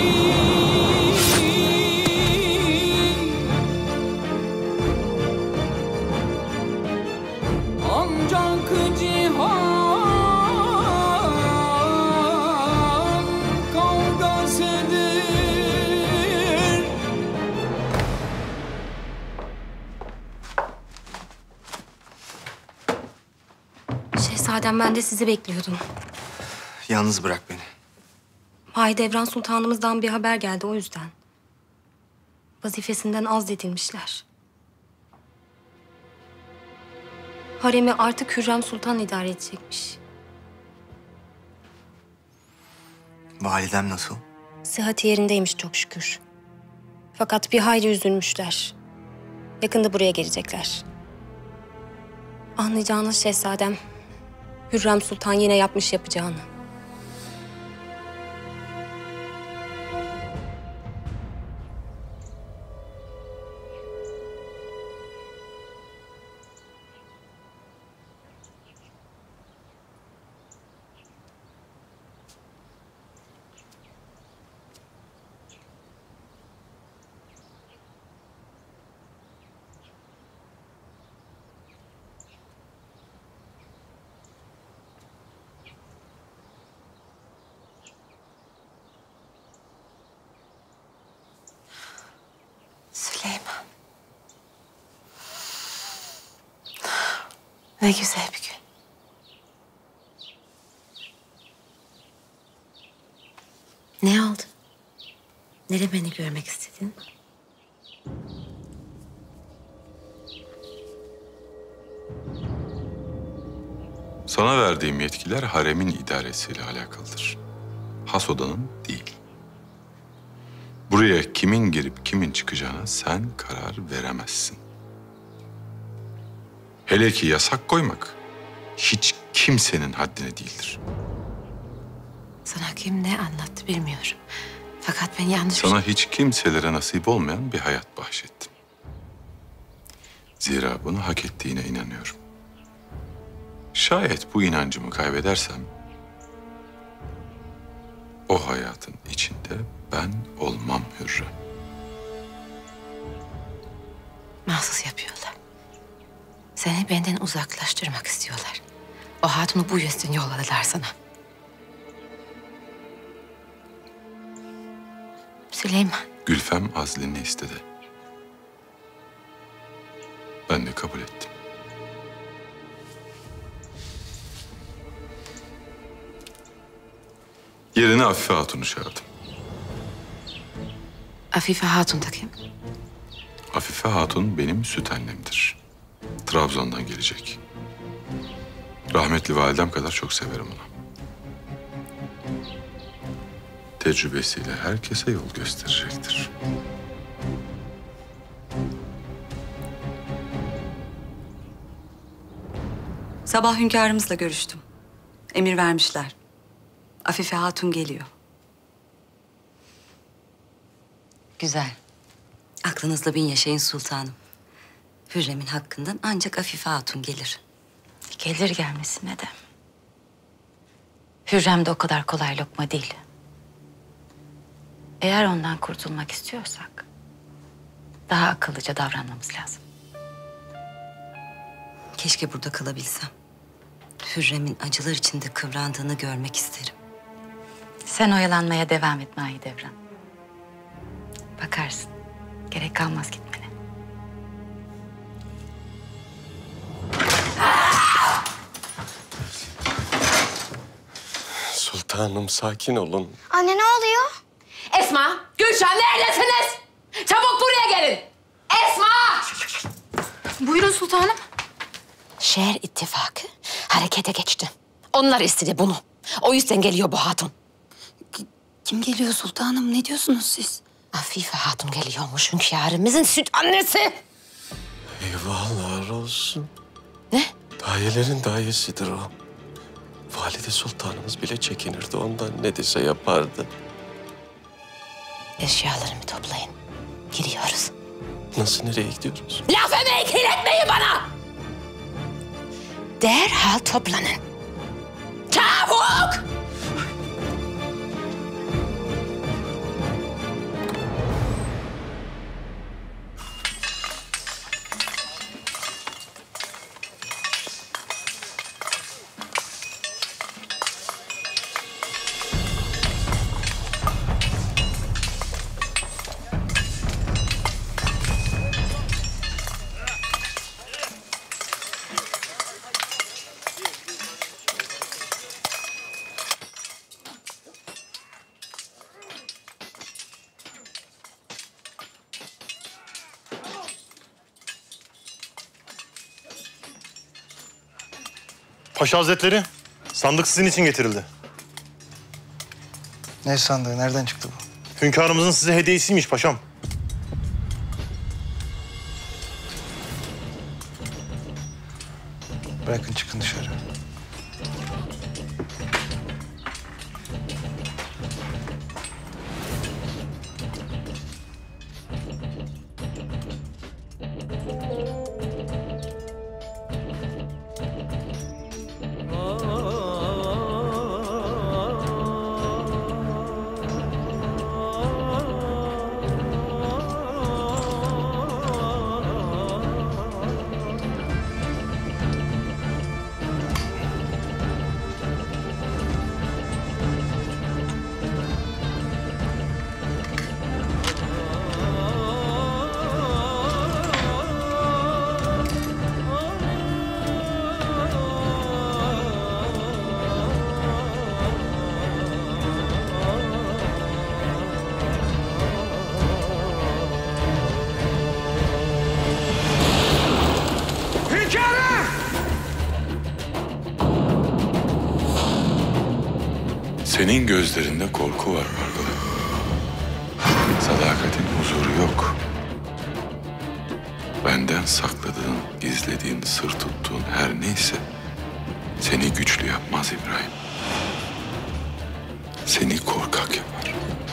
ancak cihan Şehzadem, ben de sizi bekliyordum. Yalnız bırak beni. Mahidevran Sultanımızdan bir haber geldi, o yüzden. Vazifesinden azledilmişler. Haremi artık Hürrem Sultan idare edecekmiş. Validem nasıl? Sıhhati yerindeymiş çok şükür. Fakat bir hayli üzülmüşler. Yakında buraya gelecekler. Anlayacağınız şehzadem, Hürrem Sultan yine yapmış yapacağını. Süleyman. Ne güzel bir gün. Ne oldu? Nereye beni görmek istedin? Sana verdiğim yetkiler haremin idaresiyle alakalıdır. Has odanın değil. Buraya kimin girip kimin çıkacağına sen karar veremezsin. Hele ki yasak koymak hiç kimsenin haddine değildir. Sana kim ne anlattı bilmiyorum. Fakat ben yanlış... Sana hiç kimselere nasip olmayan bir hayat bahşettim. Zira bunu hak ettiğine inanıyorum. Şayet bu inancımı kaybedersem... o hayatın içinde ben olmam Hürrem. Mahsus yapıyorlar. Seni benden uzaklaştırmak istiyorlar. O hatunu bu yüzden yolladılar sana. Süleyman. Gülfem azlini istedi. Ben de kabul ettim. Yerine Afife Hatun'u çağırdım. Afife Hatun da kim? Afife Hatun benim süt annemdir. Trabzon'dan gelecek. Rahmetli validem kadar çok severim onu. Tecrübesiyle herkese yol gösterecektir. Sabah hünkârımızla görüştüm. Emir vermişler. Afife Hatun geliyor. Güzel. Aklınızla bin yaşayın sultanım. Hürrem'in hakkından ancak Afife Hatun gelir. Gelir gelmesine de. Hürrem de o kadar kolay lokma değil. Eğer ondan kurtulmak istiyorsak daha akıllıca davranmamız lazım. Keşke burada kalabilsem. Hürrem'in acılar içinde kıvrandığını görmek isterim. Sen oyalanmaya devam et Mahidevran. Bakarsın. Gerek kalmaz gitmene. Sultanım sakin olun. Anne ne oluyor? Esma, Gülşen neredesiniz? Çabuk buraya gelin. Esma! Buyurun sultanım. Şehir ittifakı harekete geçti. Onlar istedi bunu. O yüzden geliyor bu hatun. Kim geliyor sultanım? Ne diyorsunuz siz? Afife Hatun geliyormuş hünkârımızın süt annesi. Eyvahlar olsun. Ne? Dayelerin dayesidir o. Valide Sultanımız bile çekinirdi ondan. Ne dese yapardı. Eşyalarımı toplayın. Gidiyoruz. Nasıl, nereye gidiyoruz? Laf emeği kirletmeyin bana! Derhal toplanın. Çabuk! Paşa Hazretleri, sandık sizin için getirildi. Ne sandığı? Nereden çıktı bu? Hünkârımızın size hediyesiymiş paşam. Bırakın çıkın dışarı. Senin gözlerinde korku var Barbara. Sadakatin huzuru yok. Benden sakladığın, gizlediğin, sır tuttuğun her neyse seni güçlü yapmaz İbrahim. Seni korkak yapar.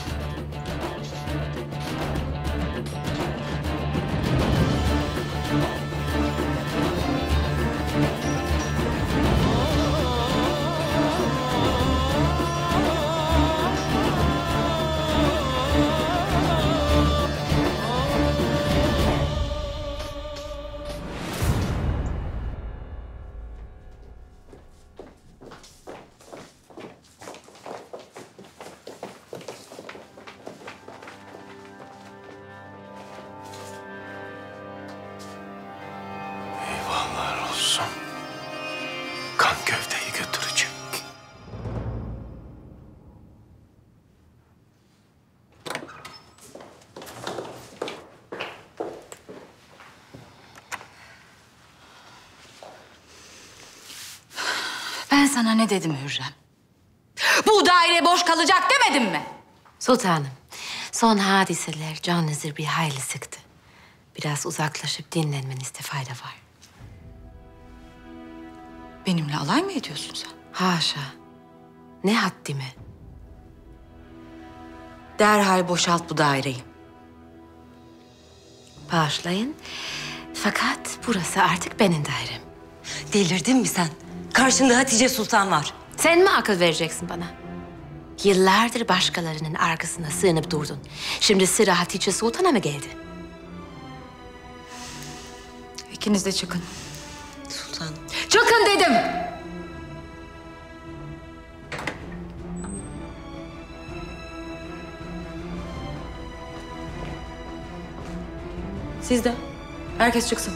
Eyvallah olsun. Kan gövdeyi götürecek. Ben sana ne dedim Hürrem? Bu daire boş kalacak demedim mi? Sultanım, son hadiseler canınızı bir hayli sıktı. Biraz uzaklaşıp dinlenmenizde fayda var. Benimle alay mı ediyorsun sen? Haşa. Ne haddime. Derhal boşalt bu daireyi. Bağışlayın. Fakat burası artık benim dairem. Delirdin mi sen? Karşında Hatice Sultan var. Sen mi akıl vereceksin bana? Yıllardır başkalarının arkasına sığınıp durdun. Şimdi sıra Hatice Sultan'a mı geldi? İkiniz de çıkın. Sultanım. Çıkın dedim. Siz de. Herkes çıksın.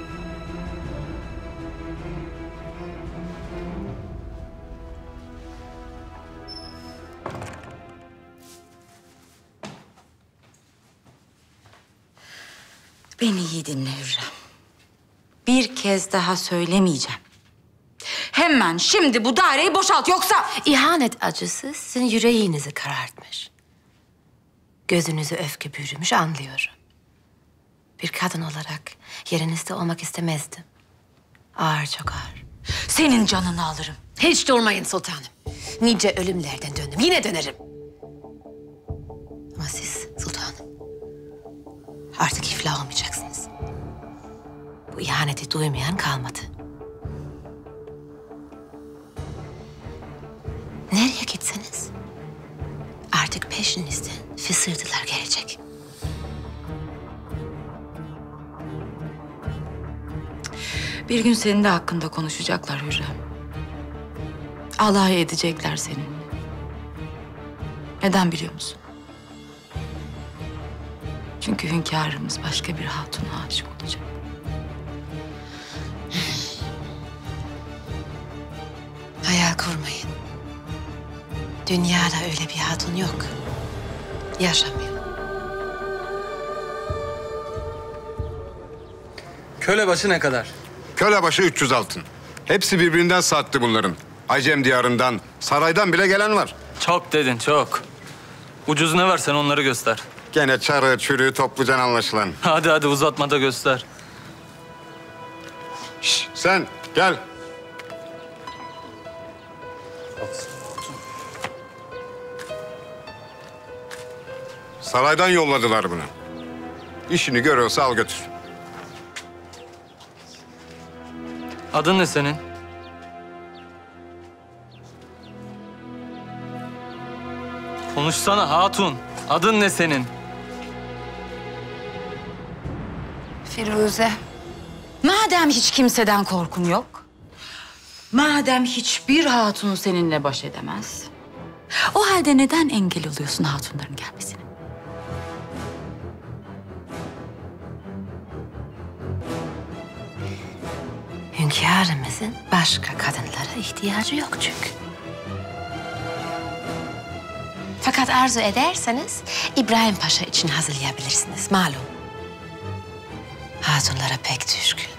Beni iyi dinle Hürrem. Bir kez daha söylemeyeceğim. Hemen şimdi bu daireyi boşalt yoksa... İhanet acısı sizin yüreğinizi karartmış. Gözünüzü öfke bürümüş anlıyorum. Bir kadın olarak yerinizde olmak istemezdim. Ağır, çok ağır. Senin canını alırım. Hiç durmayın sultanım. Nice ölümlerden döndüm. Yine dönerim. Ama siz sultanım artık iflah olmayacaksınız. Bu ihaneti duymayan kalmadı. Nereye gitseniz artık peşinizden fısıltılar gelecek. Bir gün senin de hakkında konuşacaklar Hürrem. Alay edecekler seninle. Neden biliyor musun? Çünkü hünkârımız başka bir hatuna aşık olacak. Hayal kurmayın. Dünyada öyle bir hatun yok. Yaşamıyor. Köle başı ne kadar? Köle başı 300 altın. Hepsi birbirinden sattı bunların. Acem diyarından, saraydan bile gelen var. Çok dedin, çok. Ucuz ne versen onları göster. Gene çarı çürüğü toplucan anlaşılan. Hadi uzatma da göster. Şş, sen gel. Saraydan yolladılar bunu. İşini görüyorsa al götür. Adın ne senin? Konuşsana hatun. Adın ne senin? Firuze. Madem hiç kimseden korkun yok, madem hiçbir hatun seninle baş edemez, o halde neden engel oluyorsun hatunların gelmesine? Hünkârımızın başka kadınlara ihtiyacı yok çünkü. Fakat arzu ederseniz İbrahim Paşa için hazırlayabilirsiniz malum. Hatunlara pek düşkün.